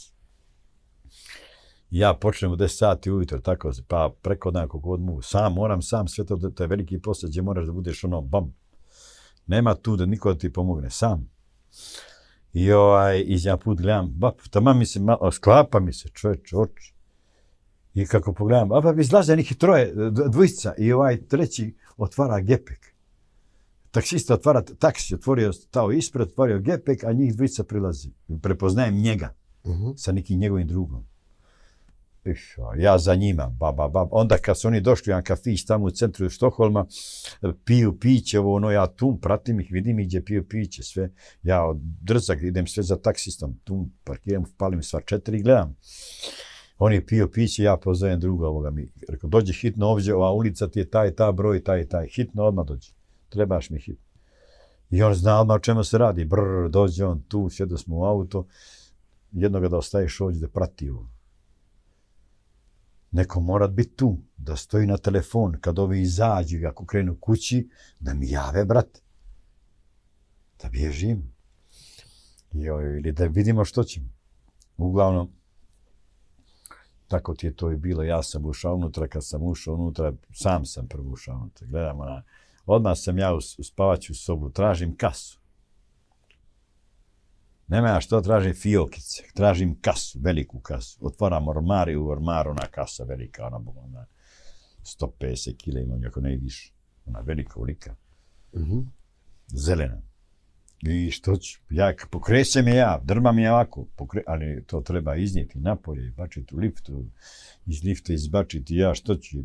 Ja počnem u deset sati ujutro, tako, pa preko dana kako god mogu. Sam, moram sam, sve to, to je veliki posao gdje moraš da budeš ono, bam. Nema tu da niko ti pomogne, sam. I ovaj, iz jedan put gledam, bap, tamo mi se malo, sklapa mi se, čovječ, oči. I kako pogledam, a pa izlaze neki troje, dvojica, i ovaj treći otvara gepek. Taksista otvara taksi, otvorio tao ispred, otvorio gepek, a njih dvojica prilazi. Prepoznajem njega uh-huh. sa nekim njegovim drugom. Iš, ja za njima, ba, ba, ba. Onda kad su oni došli u jedan kafić tamo u centru Štokholma, piju piće, ovo, ono, ja tu pratim ih, vidim ih gdje piju piće, sve. Ja od drzak idem sve za taksistom, tu parkiram, palim sva četiri i gledam. On je pio piće, ja pozovem druga ovoga mi. Rekao, dođi hitno ovdje, ova ulica ti je taj, ta broj, taj, taj. Hitno odmah dođi. Trebaš mi hitno. I on zna odmah o čemu se radi. Brr, dođe on tu, sjedo smo u auto. Jednoga da ostaješ ovdje da prati ovo. Neko mora biti tu, da stoji na telefon. Kad ovi izađu, ako krenu kući, da mi jave, brate. Da bježim. Joj, ili da vidimo što ćemo. Uglavnom, tako ti je to i bilo. Ja sam ušao unutra, kad sam ušao unutra, sam sam prvo ušao unutra. Gledam, ona, odmah sam ja u spavaću sobu, tražim kasu. Nema ja što tražim fiokice, tražim kasu, veliku kasu. Otvaram ormar i u ormaru ona kasa velika, ona, ona sto pedeset kila ima, ako ne vidiš, ona velika ulika, uh-huh. zelena. I što ću, ja pokrećem je ja, drmam je ovako, pokre, ali to treba iznijeti napolje, bačiti u liftu, iz lifta izbačiti ja, što ću.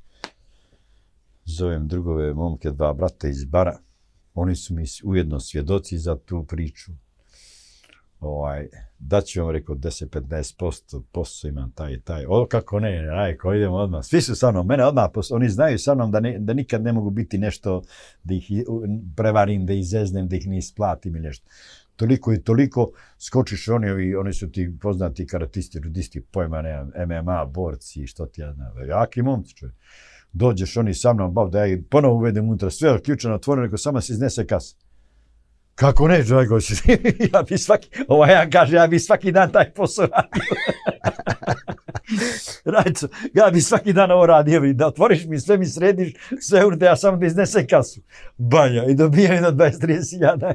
Zovem drugove momke, dva brata iz bara, oni su mi ujedno svjedoci za tu priču. Ovaj, da ću vam rekao deset do petnaest posto posao imam taj i taj. O, kako ne, ajko, idemo odmah. Svi su sa mnom, mene odmah, oni znaju sa mnom da, ne, da nikad ne mogu biti nešto, da ih prevarim, da ih zeznem, da ih ne isplatim ili nešto. Toliko i toliko skočiš oni, oni su ti poznati karatisti, judisti, pojma, ne, M M A, borci, što ti ja znam. Jaki momci, čovjek. Dođeš oni sa mnom, bav, da ja ponovo uvedem unutra, sve odključeno, otvoreno, neko samo se iznese kasa. Kako ne, Đojko, ja bi svaki, ovaj ja kaže, ja bi svaki dan taj posao radio. Rajco, ja bi svaki dan ovo radio, da otvoriš mi, sve mi središ, sve urte, ja samo da iznese kasu. Banja, i dobijam jedno dvadeset do trideset hiljada.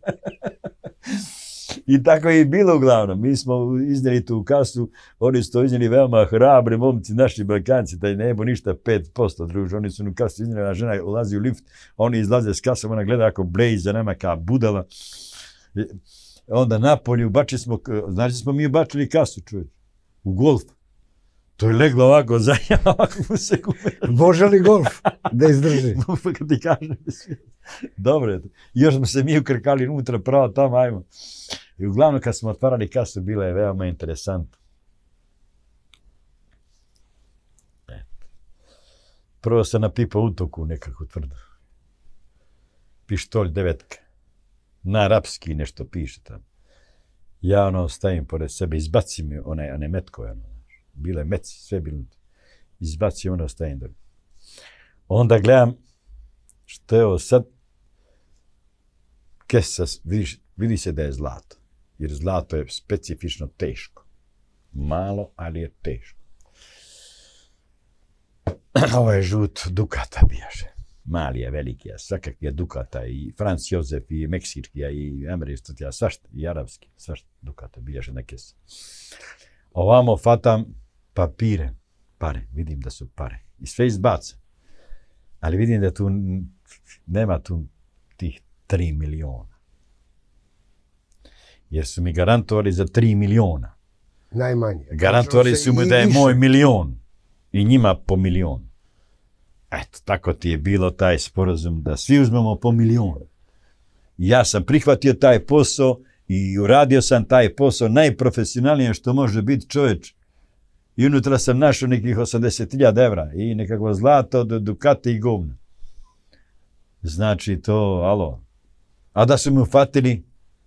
I tako je i bilo uglavnom. Mi smo iznijeli tu kasu, oni su to iznijeli veoma hrabri momci, naši Balkanci, da ne bo ništa pet posto, druž. Oni su u kasu iznijeli, a žena ulazi u lift, oni izlaze s kasom, ona gleda ako bleji za nama kao budala. I onda napolju, bačili smo, znači smo mi bačili kasu, čuječ, u golf. To je leglo ovako, zadnja ovako mu se kupe. Može li golf da izdrži? Kad ti kažem. Dobro je to. Još smo se mi ukrkali unutra, pravo tamo, ajmo. I uglavnom kad smo otvarali kasu, bila je veoma interesantno. Prvo sam napipao utoku nekako tvrdo. Pištolj devetka. Na arapski nešto piše tamo. Ja ono stavim pored sebe, izbacim mi onaj, onaj metko, ono. Bile meci, sve bilo. Izbacim ono, stavim dobro. Onda gledam što je ovo sad. Kesa, vidiš, vidi se da je zlato. Jer zlato je specifično teško. Malo, ali je teško. Ovo je žut Dukata bijaše. malija, velikija, svakakvija dukata, i Franc Jozef, i meksičkija, i američkija, svašta, i arapski, svašta dukata, bilježe neke se. Ovamo fatam papire, pare, vidim da su pare. I sve izbaca. Ali vidim da tu nema tu tih tri miliona. Jer su mi garantovali za tri miliona. Najmanje. Garantovali su mi da je moj milion. I njima po milion. Eto, tako ti je bilo taj sporazum da svi uzmemo po milion. Ja sam prihvatio taj posao i uradio sam taj posao najprofesionalnije što može biti čovječ. I unutra sam našao nekih osamdeset hiljada evra i nekakvo zlato, dukate i govna. Znači to, alo. A da su mi ufatili,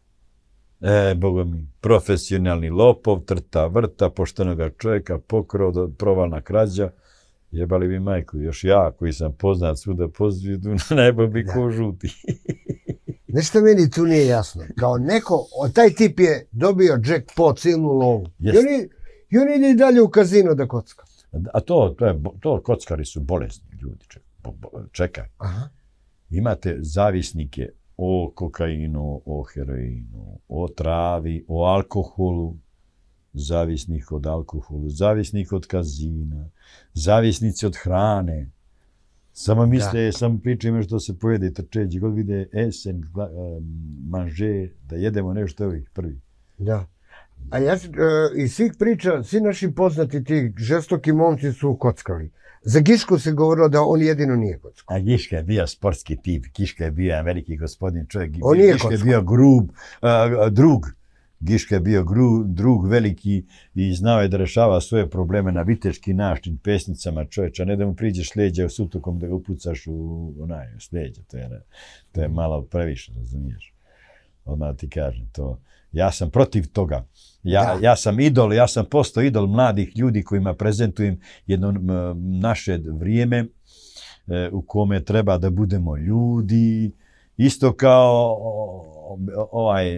e, boga mi, profesionalni lopov, trta vrta, poštenoga čovjeka, pokrao, provalna krađa, jebali bi majku. Još ja koji sam poznat svuda po svijetu, najbolj bi ko žuti. Nešto meni tu nije jasno. Kao neko, taj tip je dobio jackpot, silnu lovu. I oni, i oni ide i dalje u kazino da kocka. A to, to, je, to kockari su bolesni ljudi. Čekaj. Aha. Imate zavisnike o kokainu, o heroinu, o travi, o alkoholu, zavisnih od alkoholu, zavisnih od kazina, zavisnici od hrane. Samo misle, samo pričaju što se pojede i trčeđi, god vide esen, manže, da jedemo nešto ovih prvi. Da. A ja, iz svih priča, svi naši poznati ti žestoki momci su kockali. Za Gišku se govorilo da on jedino nije kockao. A Giška je bio sportski tip, Giška je bio veliki gospodin čovjek. On nije Giška je bio grub, uh, drug. Giška je bio gru, drug veliki i znao je da rešava svoje probleme na viteški način, pesnicama čovječa, ne da mu priđeš leđa u sutokom da ga upucaš u onaj sleđa. To je, to je malo previše, razumiješ. Odmah ti kažem to. Ja sam protiv toga. Ja, ja sam idol, ja sam postao idol mladih ljudi kojima prezentujem jedno naše vrijeme e, u kome treba da budemo ljudi. Isto kao ovaj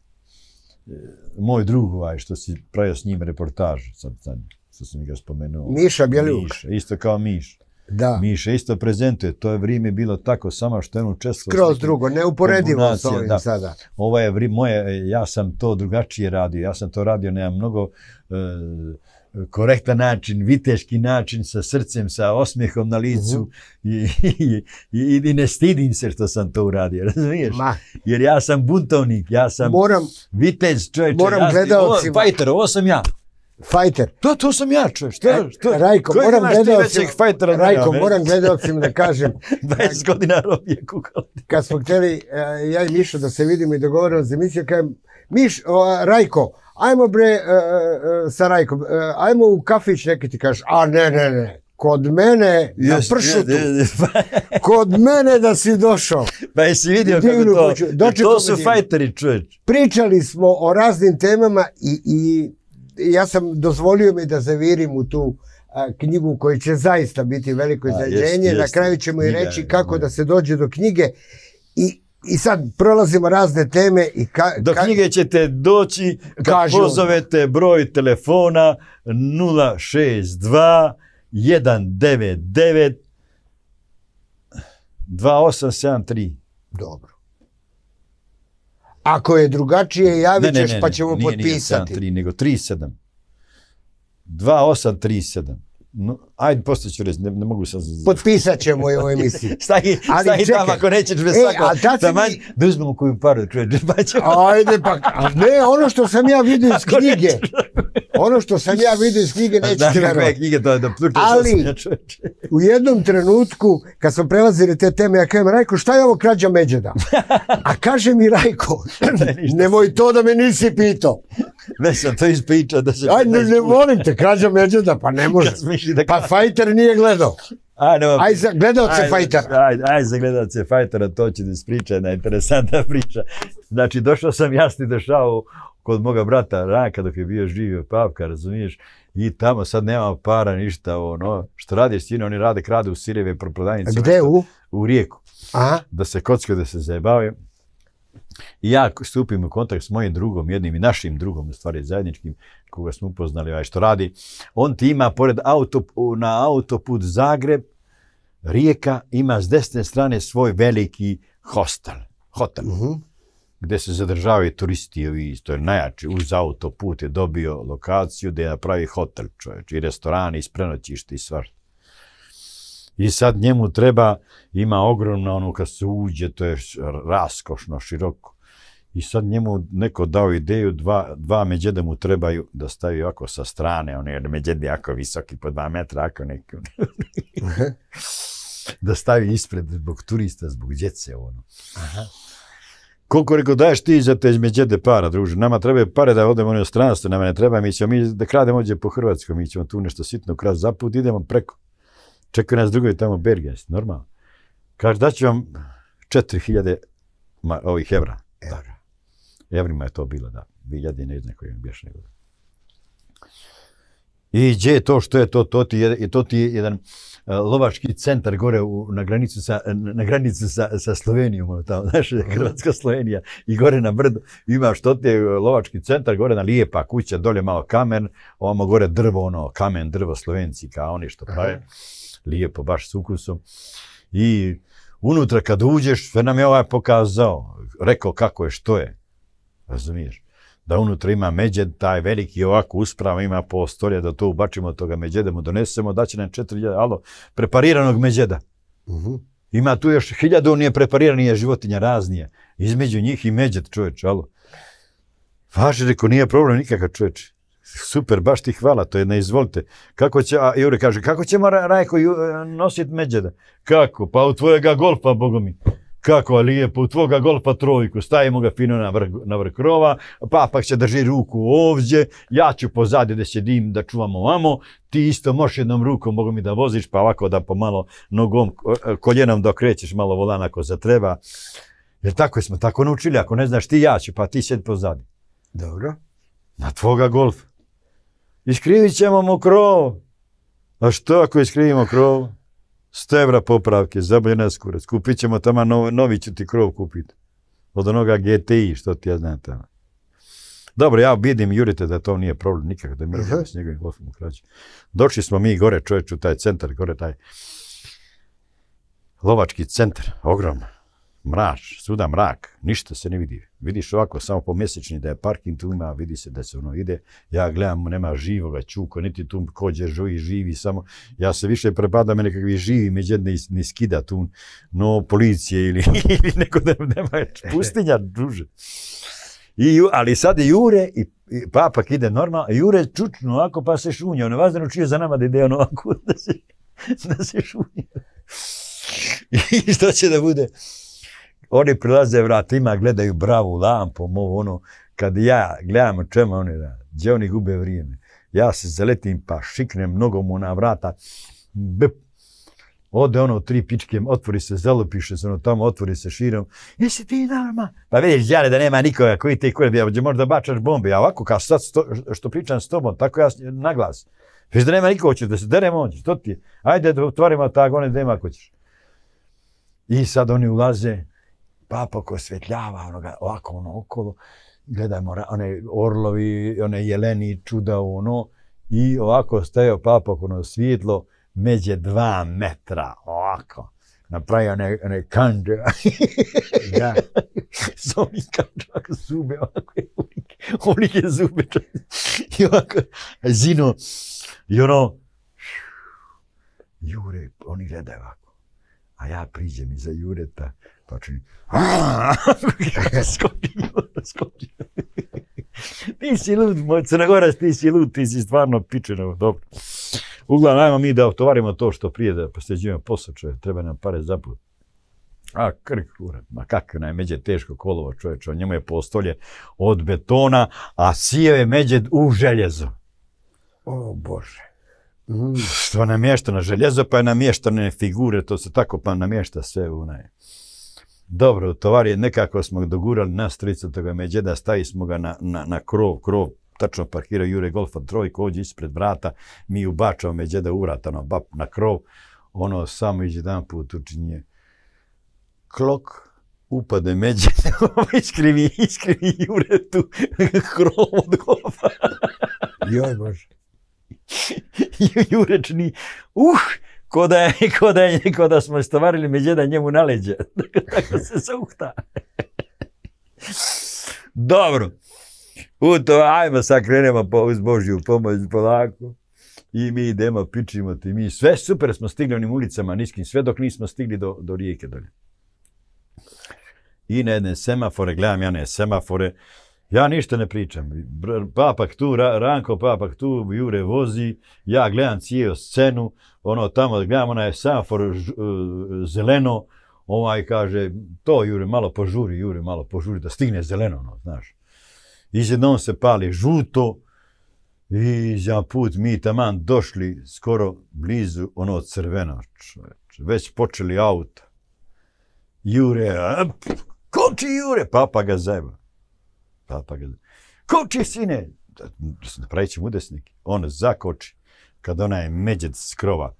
moj drug ovaj što si pravio s njim reportaž, sad, sad što sam ga spomenuo. Miša Bjeljuk. Miša, isto kao Miš. Da. Miša isto prezentuje, to je vrijeme bilo tako, samo što je ono često... Skroz drugo, neuporedivo s ovim da. Sada. Ovo je vrijeme, moje, ja sam to drugačije radio, ja sam to radio na mnogo e, korektan način, viteški način, sa srcem, sa osmijehom na licu uh-huh. i, i, i ne stidim se što sam to uradio, razumiješ? Ma. Jer ja sam buntovnik, ja sam moram, vitez, čovječe, moram ja gledalcima... fajter, ovo sam ja. Fajter. To, to sam ja, čovječ. Što, što, Rajko, moram gledalcima, fajtera, Rajko, ne, moram gledalcima da kažem. dvadeset godina robije kukali. Kad smo htjeli, ja i Mišo, da se vidimo i dogovorimo za emisiju, kažem, Miš, o, Rajko, ajmo bre, uh, uh, sa Rajkom, uh, ajmo u kafić neki, ti kažeš, a ne, ne, ne, kod mene na yes, pršutu, yes, yes. Kod mene da si došao. Pa jesi vidio kako to, to su fajteri, čovječ. Pričali smo o raznim temama i, i ja sam dozvolio mi da zavirim u tu a, knjigu koja će zaista biti veliko iznenađenje. Na kraju ćemo i reći kako da se dođe do knjige i I sad prolazimo razne teme i ka, do knjige ćete doći kad pozovete broj telefona nula šest dva jedan devet devet dva osam sedam tri. Dobro. Ako je drugačije, javit ćeš pa ćemo nije, potpisati. Nije sedam tri, nego tri sedam. dva osam tri sedam. No, ajde, poslije ću reći, ne, ne mogu sam... Potpisat ćemo je u emisiji. Staji, staji tamo ako nećeš bez svako. Tamanj, mi... da uzmemo koju paru, čovječe, pa ćemo... Ajde, pa, ne, ono što sam ja vidio iz knjige, ono što sam ja vidio iz knjige, neću ti verovati. Koje knjige, to je da pljučeš ali, u jednom trenutku, kad smo prelazili te teme, ja kažem, Rajko, šta je ovo krađa Međeda? A kaže mi Rajko, nemoj to da me nisi pitao. Ne sam to ispričao da se... Ajde, ne, ne volim te, krađa Međeda, pa ne može. Pa Fajter nije gledao. Ajde, aj za gledalce Fajtera. Ajde, aj za gledalce Fajtera, to će da ispriča, jedna interesantna priča. Znači, došao sam jasni došao kod moga brata Ranka dok je bio živio Pavka, razumiješ? I tamo sad nema para, ništa, ono, što radiš sine, oni rade, krade u sireve prodavnice. Gde u? U Rijeku. Aha. Da se kockaju, da se zajebavaju. I ja stupim u kontakt s mojim drugom, jednim i našim drugom, u stvari zajedničkim, koga smo upoznali, ovaj što radi. On ti ima pored auto, na autoput Zagreb, rijeka ima s desne strane svoj veliki hostel, hotel, Uh-huh. gdje se zadržavaju turisti, ovi, to je najjači, uz autoput je dobio lokaciju gdje napravi hotel, čovječ, i restoran, i sprenoćište, i svašta. I sad njemu treba, ima ogromno ono kad se uđe, to je raskošno, široko. I sad njemu neko dao ideju, dva, dva međede mu trebaju da stavi ovako sa strane, on je međedi jako visoki, po dva metra, ako neki. Da stavi ispred zbog turista, zbog djece, ono. Aha. Koliko rekao daješ ti za te međede para, druže? Nama treba pare da odemo u inostranstvo, nama ne treba, mi ćemo mi da krademo ovdje po Hrvatskoj, mi ćemo tu nešto sitno krati za put, idemo preko. Čekaju nas drugovi tamo Bergens, normalno. Kaže, daću vam četiri hiljade ovih evra. Evra. Evrima je to bilo, da. Hiljade ne znam koji je bješ nego. I gdje je to što je to, to ti je, to ti je jedan uh, lovački centar gore u, na granicu sa, na granicu sa, sa Slovenijom, ono tamo, znaš, Hrvatska Slovenija, i gore na brdu imaš to ti je lovački centar, gore na lijepa kuća, dolje malo kamen, ovamo gore drvo, ono, kamen, drvo, Slovenci, kao oni što prave, lijepo, baš s ukusom. I unutra kad uđeš, sve nam je ovaj pokazao, rekao kako je, što je, razumiješ? Da unutra ima međed, taj veliki ovako uspravo ima postolje, da to ubačimo toga međeda, mu donesemo, da će nam četiri hiljade, alo, prepariranog međeda. Uh-huh. Ima tu još hiljadu, nije prepariranije životinja raznije. Između njih i međed, čovječ, alo. Važi, reko, nije problem nikakav, čovječ. Super, baš ti hvala, to je ne izvolite. Kako će, a Jure kaže, kako ćemo, Rajko, nositi međeda? Kako? Pa u tvojega golfa, bogo mi. Kako, lijepo, u tvoga golfa trojku, stavimo ga fino na vrh, na vrh krova, papak će drži ruku ovdje, ja ću pozadnje da sjedim, da čuvamo ovamo, ti isto možeš jednom rukom, mogu mi da voziš, pa ovako da pomalo nogom, koljenom dok krećeš malo volan ako za treba. Jer tako smo tako naučili, ako ne znaš ti, ja ću, pa ti sjedi pozadnje. Dobro. Na tvoga golfa. Iskrivit ćemo mu krov. A što ako iskrivimo krov? sto evra popravke, zaboljena skurac. Kupit ćemo tamo, novi, novi ću ti krov kupiti. Od onoga G T I, što ti ja znam tamo. Dobro, ja vidim, Jurite, da to nije problem nikak, da mi radimo s njegovim golfom u krađu. Došli smo mi gore, čovječ, u taj centar, gore taj lovački centar, ogroman. Mrač, svuda mrak, ništa se ne vidi. Vidiš ovako, samo po mjesečni da je parking tu ima, vidi se da se ono ide. Ja gledam, nema živoga čuka, niti tu kođe živi, živi, samo ja se više prepadam nekakvi živi, međedne ne skida tu, no policije ili, ili neko da nema pustinja, druže. I, ali sad je Jure i, i papak ide normalno, a Jure čučno ovako pa se šunja, ono vas da naučio za nama da ide ono ovako, da se, da se šunja. I što će da bude? Oni prilaze vratima, gledaju bravu lampom, ovo ono, kad ja gledam o čemu oni rade, gdje oni gube vrijeme. Ja se zaletim pa šiknem nogom na vrata, bep, ode ono tri pičke, otvori se, zalupiše se ono tamo, otvori se širom, jesi ti norma? Pa vidiš, Đale, da nema nikoga koji te koje, gdje možda bačaš bombe, a ovako kao sad sto, što pričam s tobom, tako ja naglas. Viš da nema nikoga, ćeš da se deremo, što ti je? Ajde da otvorimo tak, one da ima ako ćeš. I sad oni ulaze, papak osvjetljava onoga, ovako ono okolo, gledajmo one orlovi, one jeleni, čuda ono, i ovako stajao papak ono svjetlo, međe dva metra, ovako, napravio one, one kanđe, Da. s onih kanđaka zube, ovako je unike, unike zube, i ovako, zino, i ono, Jure, oni gledaju ovako, a ja priđem iza Jureta, pa čini, skoči, skoči. Ti si lud, moj Crnogorac, ti si lud, ti si stvarno pičeno, dobro. Uglavnom, ajmo mi da otovarimo to što prije, da posljeđujemo posao, čovjek, treba nam pare za put. A krk, ura, ma kako nam je međe teško kolovo, čovječ, o njemu je postolje od betona, a sijeo je međed u željezo. O Bože. Mm. Što namještano željezo, pa je namještane figure, to se tako pa namješta sve u onaj. Dobro, tovar je nekako smo dogurali na stricu toga međeda, stavi smo ga na, na, na krov, krov, tačno parkirao Jure Golfa trojku, ovdje ispred vrata, mi ubačamo međeda u vrat, ono, bap, na krov, ono samo iđe jedan put učinje. Klok, upade međed, iskrivi, iskrivi Jure tu krov od Golfa. Joj Bože. Jure čini, uh, ko da je, ko da je, ko da smo istovarili Međeda njemu na leđe. Tako se zauhta. Dobro. U to, ajmo sad krenemo po, uz Božju pomoć polako. I mi idemo, pičimo ti mi. Sve super smo stigli onim ulicama niskim, sve dok nismo stigli do, do rijeke dolje. I na jedne semafore, gledam ja ne semafore, ja ništa ne pričam. Papak tu, Ranko Papak tu, Jure vozi, ja gledam cijelu scenu, ono tamo gledam, ona je semafor zeleno, ovaj kaže, to Jure malo požuri, Jure malo požuri, da stigne zeleno, ono, znaš. Izjednom se pali žuto i za put mi taman došli skoro blizu ono crveno, čovječe, već počeli auta. Jure, koči Jure, papa ga zajeba. Papa ga zajeba. Koči sine, napravit ćemo udesnik. On zakoči, kad onaj Međed s krova,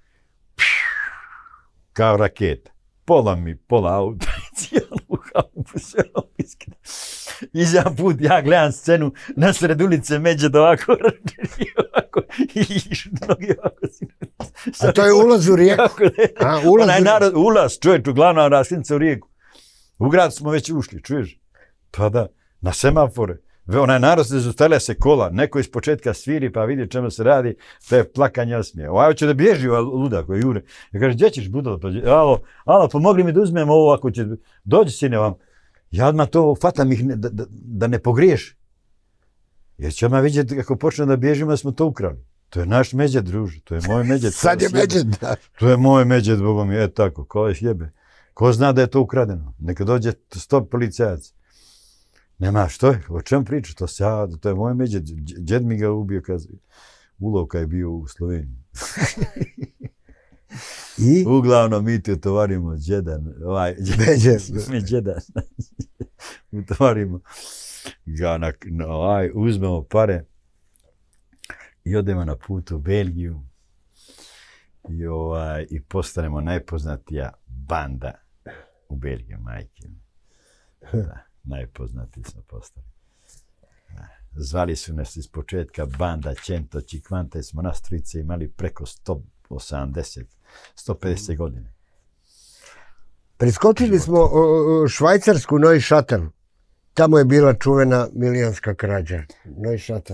kao raketa. Pola mi, pola auta, cijelu haupu sve opiskne. I za put ja gledam scenu na sred ulice Međed ovako, ovako, i nogi ovako. A to je ulaz u rijeku? A, ulaz Onaj narod, ulaz, čovječ, uglavnom raskrinica u rijeku. U grad smo već ušli, čuješ? Pa da, na semafore. Onaj narod se zaustavlja se kola, neko iz početka sviri pa vidi čemu se radi, to je plakanje osmije. Ovaj hoće da bježi ludak koji jure. Ja kaže, gdje ćeš budalo? Pa, alo, alo, pomogli mi da uzmem ovo ako će, dođi sine vam. Ja odmah to fatam ih ne, da, da, da ne pogriješ. Jer će odmah vidjeti kako počne da bježimo da smo to ukrali. To je naš Međed, druže, to je moj Međed. Sad je Međed, da. To je moj Međed, Bogom je, tako, ko je jebe. Ko zna da je to ukradeno? Neka dođe sto policajaca. Nema, što je? O čem priča? To, se, ja, to je moj Međed. Džed mi ga ubio kad ulovka je bio u Sloveniji. I? Uglavnom mi te utovarimo džedan. Ovaj, mi džedan. Utovarimo ga na, na ovaj, uzmemo pare i odemo na put u Belgiju i, ovaj, i postanemo najpoznatija banda u Belgiji, majke. Da. Najpoznatiji smo postali. Zvali su nas iz početka banda Cento Čikvante, smo nas trojice imali preko sto osamdeset, sto pedeset godine. Preskočili smo o, o, Švajcarsku Neuchâtel. Tamo je bila čuvena milijonska krađa. Neuchâtel.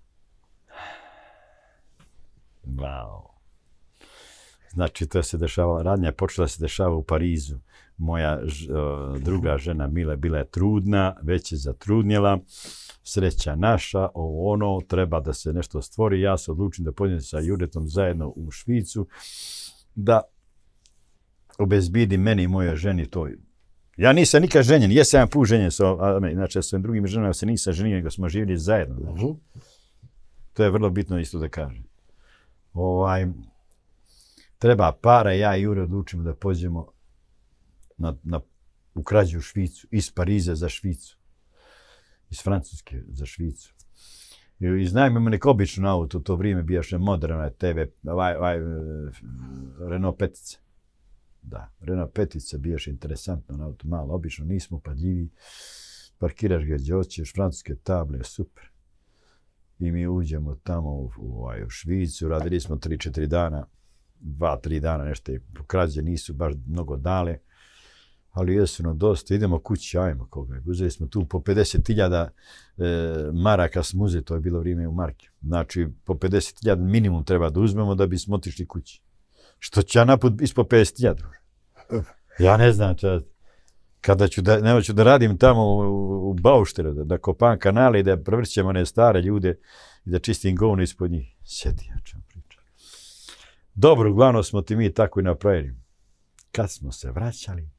Wow. Znači, to se dešava, radnja je počela se dešava u Parizu. Moja ž, o, druga žena Mila bila je trudna, već je zatrudnjela, sreća naša, ovo ono, treba da se nešto stvori. Ja se odlučim da pođem sa Juretom zajedno u Švicu, da obezbijedim meni i mojoj ženi to. Ja nisam nikad ženjen, jesam jedan put ženjen, so, a, znači s ovim drugim ženama se nisam ženio, nego smo živjeli zajedno. Znači. Uh-huh. To je vrlo bitno isto da kažem. Ovaj, treba para, ja i Jure odlučimo da pođemo na, na, u krađu u Švicu, iz Pariza za Švicu, iz Francuske za Švicu. I iznajmimo neko obično auto, u to vrijeme bijaše moderna te ve, ovaj, ovaj, Renault Petica. Da, Renault Petica bijaše interesantno na auto, malo obično, nismo upadljivi, parkiraš ga gdje hoćeš, francuske table, super. I mi uđemo tamo u, u, u Švicu, radili smo tri četiri dana, dva, tri dana, nešto i krađe nisu baš mnogo dale, ali jesu no dosta, idemo kući, ajmo koga. Uzeli smo tu po pedeset hiljada e, maraka smo uzeli, to je bilo vrijeme u marki. Znači, po pedeset hiljada minimum treba da uzmemo da bismo otišli kući. Što će ja naput ispod pedeset hiljada? Ja ne znam, čas. Kada ću da, nema ću da radim tamo u, u Baušteru, da, da kopam kanale i da prevrćem one stare ljude i da čistim govno ispod njih. Sjedi, ja čem pričam. Dobro, uglavnom smo ti mi tako i napravili. Kad smo se vraćali,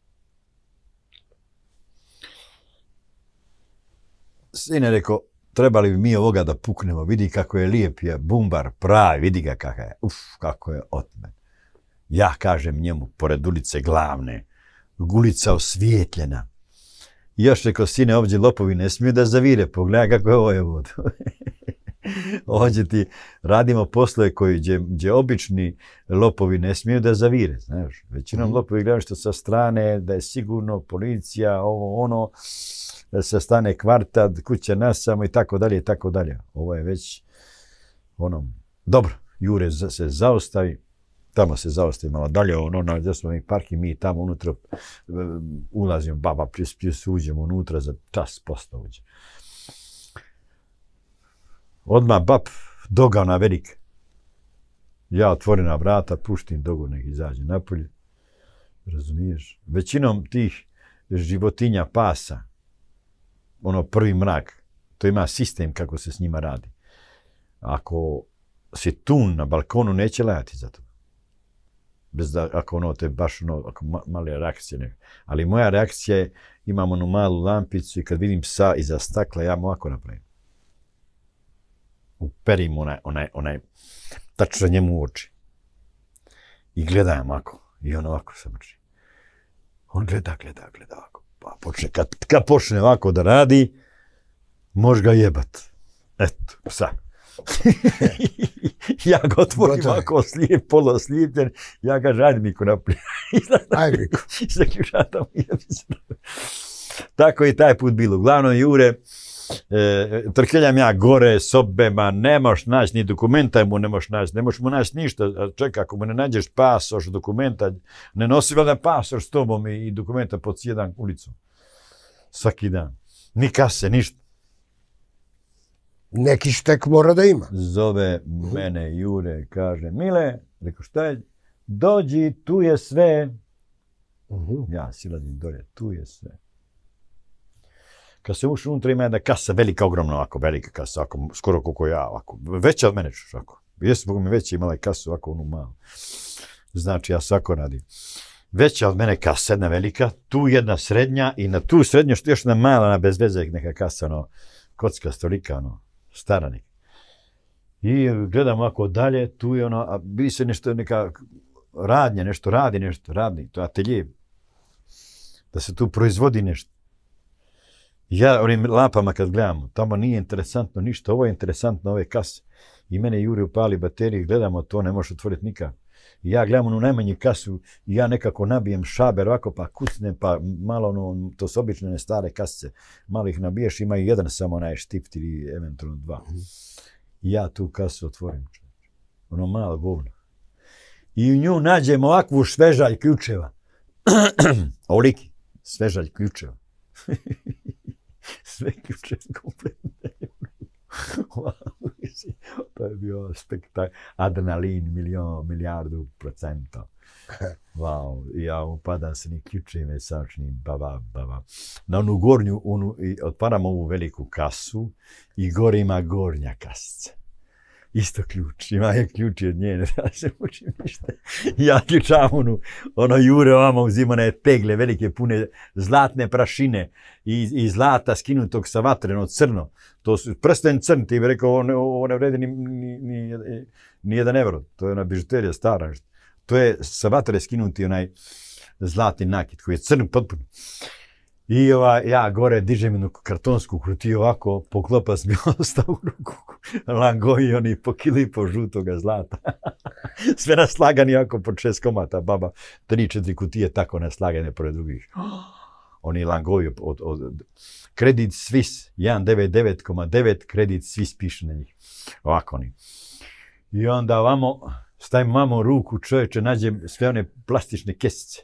sine rekao, trebali bi mi ovoga da puknemo, vidi kako je lijep, je bumbar, pravi, vidi ga kakav je, uf, kako je otmen. Ja kažem njemu, pored ulice glavne, gulica osvijetljena. I još rekao, sine, ovdje lopovi ne smiju da zavire, pogledaj kako je ovo je vod. Ovdje ti radimo poslove koji, gdje, gdje obični lopovi ne smiju da zavire, znaš. Većinom mm. lopovi gledaju što sa strane, da je sigurno policija, ovo, ono, da se stane kvarta, kuća nas samo i tako dalje i tako dalje. Ovo je već ono, dobro, Jure se zaostavi, Tamo se zaostaje malo dalje, ono, gdje smo mi parki, mi tamo unutra ulazimo, baba, pljus, pljus, uđemo unutra, za čas posto uđe. Odmah, bab, doga na velike. Ja otvorim na vrata, puštim dogu, nek izađe napolje. Razumiješ? Većinom tih životinja, pasa, ono prvi mrak, to ima sistem kako se s njima radi. Ako si tun na balkonu, neće lajati za to. Bez da, ako ono, te baš ono, ako ma, male reakcije. Ne. Ali moja reakcija je, imam onu malu lampicu i kad vidim psa iza stakla, ja mu ovako napravim. Uperim onaj, onaj, onaj, tačno njemu u oči. I gledam ovako. I on ovako se mrči. On gleda, gleda, gleda ovako. Pa počne, kad, kad počne ovako da radi, može ga jebat. Eto, psa. Ja ga otvorim ovako slijep, polo slijepljen, ja ga žadim Miko napolje. Aj, Miko. Zaključatam i ja tako i taj put bilo. Uglavnom, Jure, e, trkeljam ja gore, sobe, ma ne moš naći ni dokumenta mu ne moš naći, ne moš mu naći ništa. Čekaj, ako mu ne nađeš pasoš, dokumenta, ne nosi valjda pasoš s tobom i, i dokumenta pod jedan ulicu. Svaki dan. Ni kase, ništa. Neki štek mora da ima. Zove mene Jure, kaže, Mile, reko šta je, dođi, tu je sve. Uh-huh. Ja silazim dolje, tu je sve. Kad se ušao unutra ima jedna kasa, velika, ogromna, ovako, velika kasa, ovako, skoro koliko ja, ovako, veća od mene, ovako. Jesi Bog mi veća, imala je kasu, ovako, onu malu. Znači, ja svako radim. Veća od mene kasa, jedna velika, tu jedna srednja i na tu srednju, što još jedna mala, na bez veze, neka kasa, ono, kocka stolika, ono, staranik. I gledam ovako dalje, tu je ono, a bi se nešto, neka radnja, nešto radi, nešto radi, to je atelje. Da se tu proizvodi nešto. Ja onim lampama kad gledamo, tamo nije interesantno ništa, ovo je interesantno, ove kase. I mene Jure upali baterije, gledamo to, ne možeš otvoriti nikad. I ja gledam onu najmanju kasu i ja nekako nabijem šaber ovako, pa kucnem, pa malo ono, to su obične stare kasice, malo ih nabiješ, imaju jedan samo onaj štift ili eventualno dva. I ja tu kasu otvorim, ono malo govno. I u nju nađem ovakvu svežalj ključeva. Oliki, svežalj ključeva. Sve ključe kompletne. To je bio spektakl. Adrenalin, milion, milijardu procenta. Wow. Ja upadam se ni ključeve sačnim, baba, baba. Na onu gornju, onu, i otvaram ovu veliku kasu i gore ima gornja kasica. Isto ključ, ima je ključ od nje, ne da se učim ništa. Ja ključam onu, ono Jure ovamo uzima one tegle, velike pune zlatne prašine i, i zlata skinutog sa vatre, ono crno. To su prsten crn, ti bi rekao, ovo ne, ovo ne vredi ni, ni, ni, ni jedan evro. To je ona bižuterija stara. To je sa vatre skinuti onaj zlatni nakit koji je crn potpuno. I ova, ja gore dižem jednu kartonsku kutiju ovako, poklopac mi ostao u ruku. Langoji oni po kili po žutoga zlata. Sve naslagani ovako po šest komata, baba. Tri, četiri kutije tako naslagane pored drugih. Oni langoji od, od Credit Suisse, jedan devedeset devet zarez devet, Credit Suisse piše na njih. Ovako oni. I onda ovamo, stavim vamo ruku čovječe, nađem sve one plastične kesice.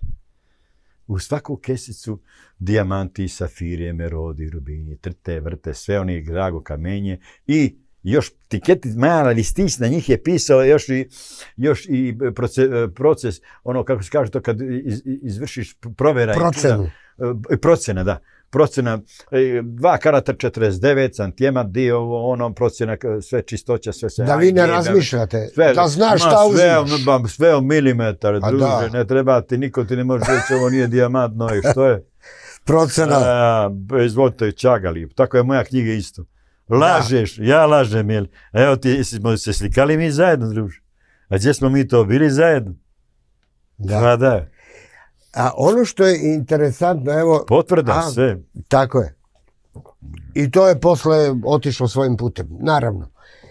U svaku kesicu dijamanti, safirije, merodi, rubini, trte, vrte, sve oni drago kamenje i još tiketi, mala listić na njih je pisao još i, još i proces, proces, ono kako se kaže to kad iz, izvršiš provjera. Procenu. I procena, da. Procena, dva karata četrdeset devet, santijemat, dio, ono, procena, sve čistoća, sve se... Da vi ne razmišljate, sve, da znaš šta uzimaš. Sve, sve o milimetar, druže, ne treba ti, niko ti ne može reći, ovo nije dijamant, no i što je? Procena. Izvolite, čagali, tako je moja knjiga isto. Lažeš, da. Ja lažem, jel? Evo ti, smo se slikali mi zajedno, druže. A gdje smo mi to bili zajedno? Da. Pa da. A ono što je interesantno, evo... Potvrda, a, sve. Tako je. I to je posle otišlo svojim putem, naravno.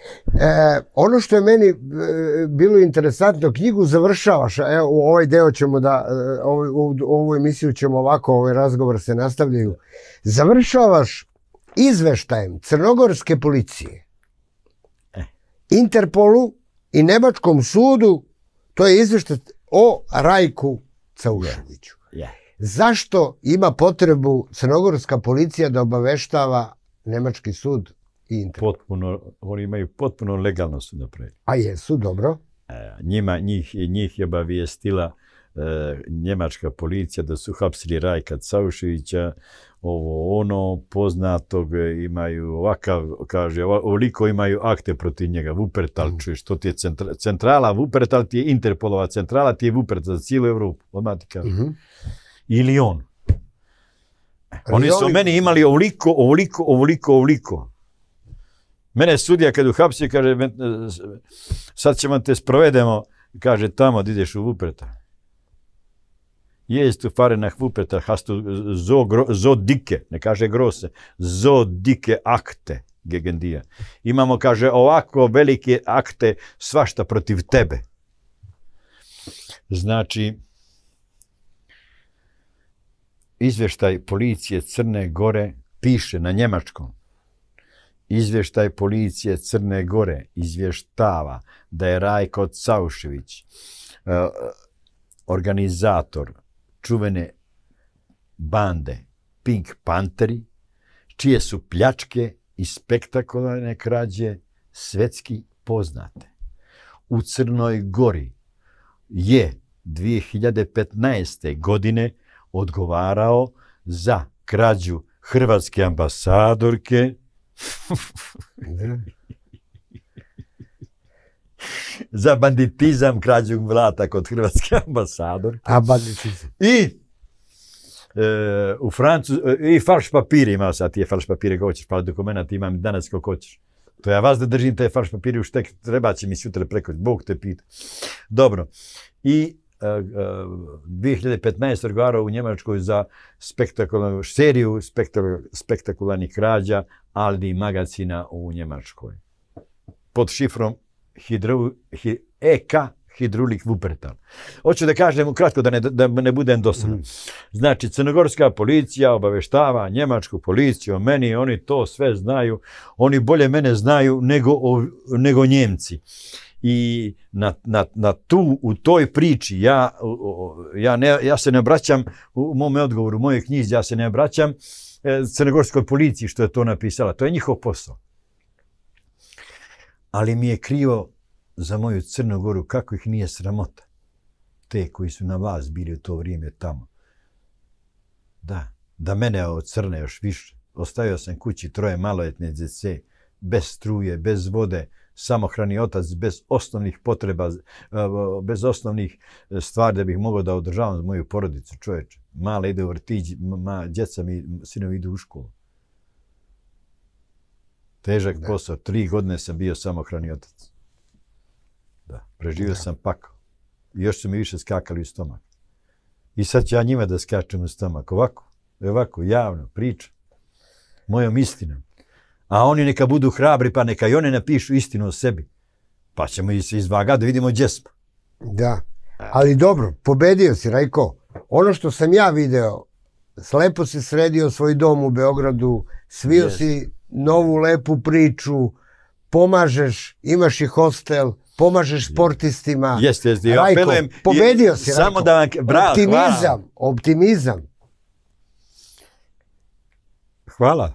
E, ono što je meni e, bilo interesantno, knjigu završavaš, evo u ovaj deo ćemo da, ovo, u ovu emisiju ćemo ovako, ovaj razgovor se nastavljaju, završavaš izveštajem crnogorske policije, e. Interpolu i Nemačkom sudu To je izveštaj o Rajku Cauševiću. Yeah. Zašto ima potrebu crnogorska policija da obaveštava nemački sud i Interpol? Potpuno, oni imaju potpuno legalno su napravili. A jesu, dobro. E, njima, njih, njih je obavijestila e, njemačka policija da su hapsili Rajka Cauševića, ovo ono, poznatog, imaju ovakav, kaže, ovoliko imaju akte protiv njega, Wuppertal, mm. čuješ, to ti je centra, centrala, Wuppertal ti je Interpolova centrala, ti je Wuppertal za cijelu Evropu, odmah ti kaže. Mm-hmm. Ili on. Oni su meni imali ovoliko, ovoliko, ovoliko, ovoliko. Mene sudija kad uhapsio, kaže, sad ćemo te sprovedemo, kaže, tamo da ideš u Wuppertal. Jest u fare nach Wuppertal, hast du so, so dike, ne kaže grose, so dike akte gegen dir. Imamo, kaže, ovako velike akte svašta protiv tebe. Znači, izvještaj policije Crne Gore piše na njemačkom. Izvještaj policije Crne Gore izvještava da je Rajko Caušević uh, organizator čuvene bande Pink Pantheri, čije su pljačke i spektakularne krađe svetski poznate. U Crnoj Gori je dvije hiljade petnaeste. godine odgovarao za krađu hrvatske ambasadorke za banditizam, krađu mlata kod hrvatske ambasadorke. A banditizam. I e, u Francu, i falš papiri imao sad, ti je falš papire kako hoćeš, falš dokumenat imam danas kako hoćeš. To ja vas da držim te falš papiri u štek, treba će mi sutra preko, Bog te pita. Dobro. I dvije hiljade petnaeste. odgovarao u Njemačkoj za spektakularnu seriju spektakularnih krađa Aldi magazina u Njemačkoj. Pod šifrom hidro, hi, E K Hidrulik Wuppertal. Hoću da kažem kratko da ne, da ne budem dosadan. Znači, crnogorska policija obaveštava njemačku policiju o meni, oni to sve znaju, oni bolje mene znaju nego, nego Njemci. I na, na, na tu, u toj priči ja, ja, ne, ja se ne obraćam u mome odgovoru, u mojoj knjizi, ja se ne obraćam crnogorskoj policiji što je to napisala. To je njihov posao. Ali mi je krivo za moju Crnu Goru kako ih nije sramota. Te koji su na vas bili u to vrijeme tamo. Da, da mene ocrne još više. Ostavio sam kući troje maloljetne djece, bez struje, bez vode, samohrani otac, bez osnovnih potreba, bez osnovnih stvari da bih mogao da održavam moju porodicu, čovječe. Mala ide u vrtić, ma, djeca mi, sinovi idu u školu. Težak da. Posao, tri godine sam bio samohrani otac. Da, preživio da. sam pakao. I još su mi više skakali u stomak. I sad ću ja njima da skačem u stomak. Ovako, ovako, javno, pričam. Mojom istinom. A oni neka budu hrabri, pa neka i oni napišu istinu o sebi. Pa ćemo se izvagati da vidimo gdje smo. Da, ali dobro, pobedio si, Rajko. Ono što sam ja video, slepo si sredio svoj dom u Beogradu, svio yes. si novu lepu priču, pomažeš, imaš i hostel, pomažeš sportistima. Jeste, jeste. Ja Rajko, apelujem, pobedio si, Rajko. Samo da vam... Bra, optimizam, hvala. optimizam. Hvala.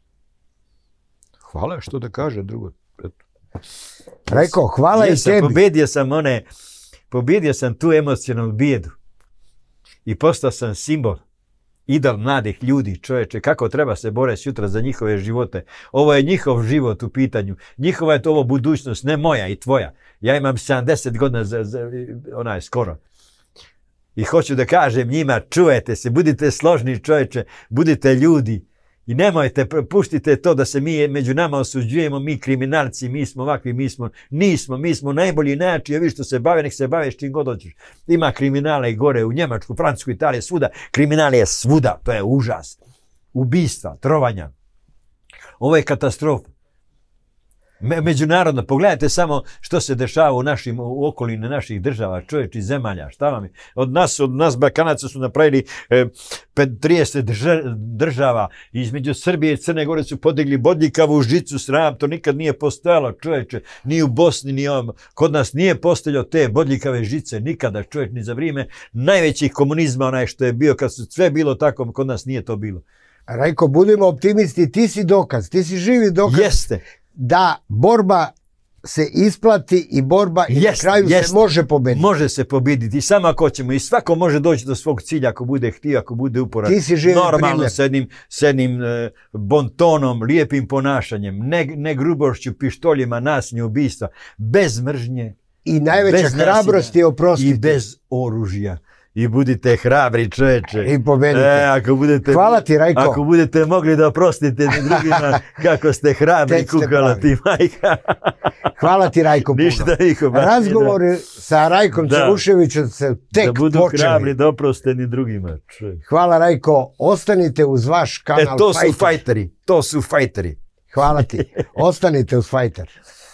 Hvala, što da kaže drugo. Rajko, hvala i tebi. Pobedio sam one, pobedio sam tu emocionalnu bijedu. I postao sam simbol, idol mladih ljudi, čovječe, kako treba se boriti sutra za njihove živote. Ovo je njihov život u pitanju. Njihova je to ovo budućnost, ne moja i tvoja. Ja imam sedamdeset godina, za, za, onaj, skoro. I hoću da kažem njima, čujete se, budite složni čovječe, budite ljudi. I nemojte, puštite to da se mi među nama osuđujemo, mi kriminalci, mi smo ovakvi, mi smo, nismo, mi smo najbolji, najjači, ovi što se bave, nek se bave s čim god hoćeš. Ima kriminala i gore u Njemačku, Francusku, Italiju, svuda. Kriminal je svuda, to je užas. Ubistva, trovanja. Ovo je katastrofa. Međunarodno, pogledajte samo što se dešava u našim u okolini naših država, čovječi zemalja, šta vam je? Od nas, od nas Balkanaca su napravili e, trideset država, između Srbije i Crne Gore su podigli bodljikavu žicu, sram, to nikad nije postojalo, čovječe, ni u Bosni, ni ovom, kod nas nije postojalo te bodljikave žice, nikada, čovječ, ni za vrijeme najvećih komunizma, onaj što je bio, kad su sve bilo tako, kod nas nije to bilo. Rajko, budemo optimisti, ti si dokaz, ti si živi dokaz. Jeste. Da borba se isplati i borba i jest, na kraju jest. se može pobediti. Može se pobediti i samo ako ćemo i svako može doći do svog cilja ako bude htio, ako bude uporan. Ti si živi normalno primjer. s jednim, s jednim e, bontonom, lijepim ponašanjem, ne, ne grubošću, pištoljima, nasilja, ubistva, bez mržnje. I najveća bez hrabrost je oprostiti. I bez oružja. I budite hrabri, čoveče. I pobedite. E, ako budete, Hvala ti, Rajko. Ako budete mogli da oprostite drugima kako ste hrabri, kukala ti majka. Hvala ti, Rajko, puno. Ništa, Rajko. Razgovori sa Rajkom Caruševićem se tek da budu počeli. hrabri da oproste ni drugima. Čovjek. Hvala, Rajko. Ostanite uz vaš kanal E, to Fighter. su fajteri. To su fajteri. Hvala ti. Ostanite uz Fighter.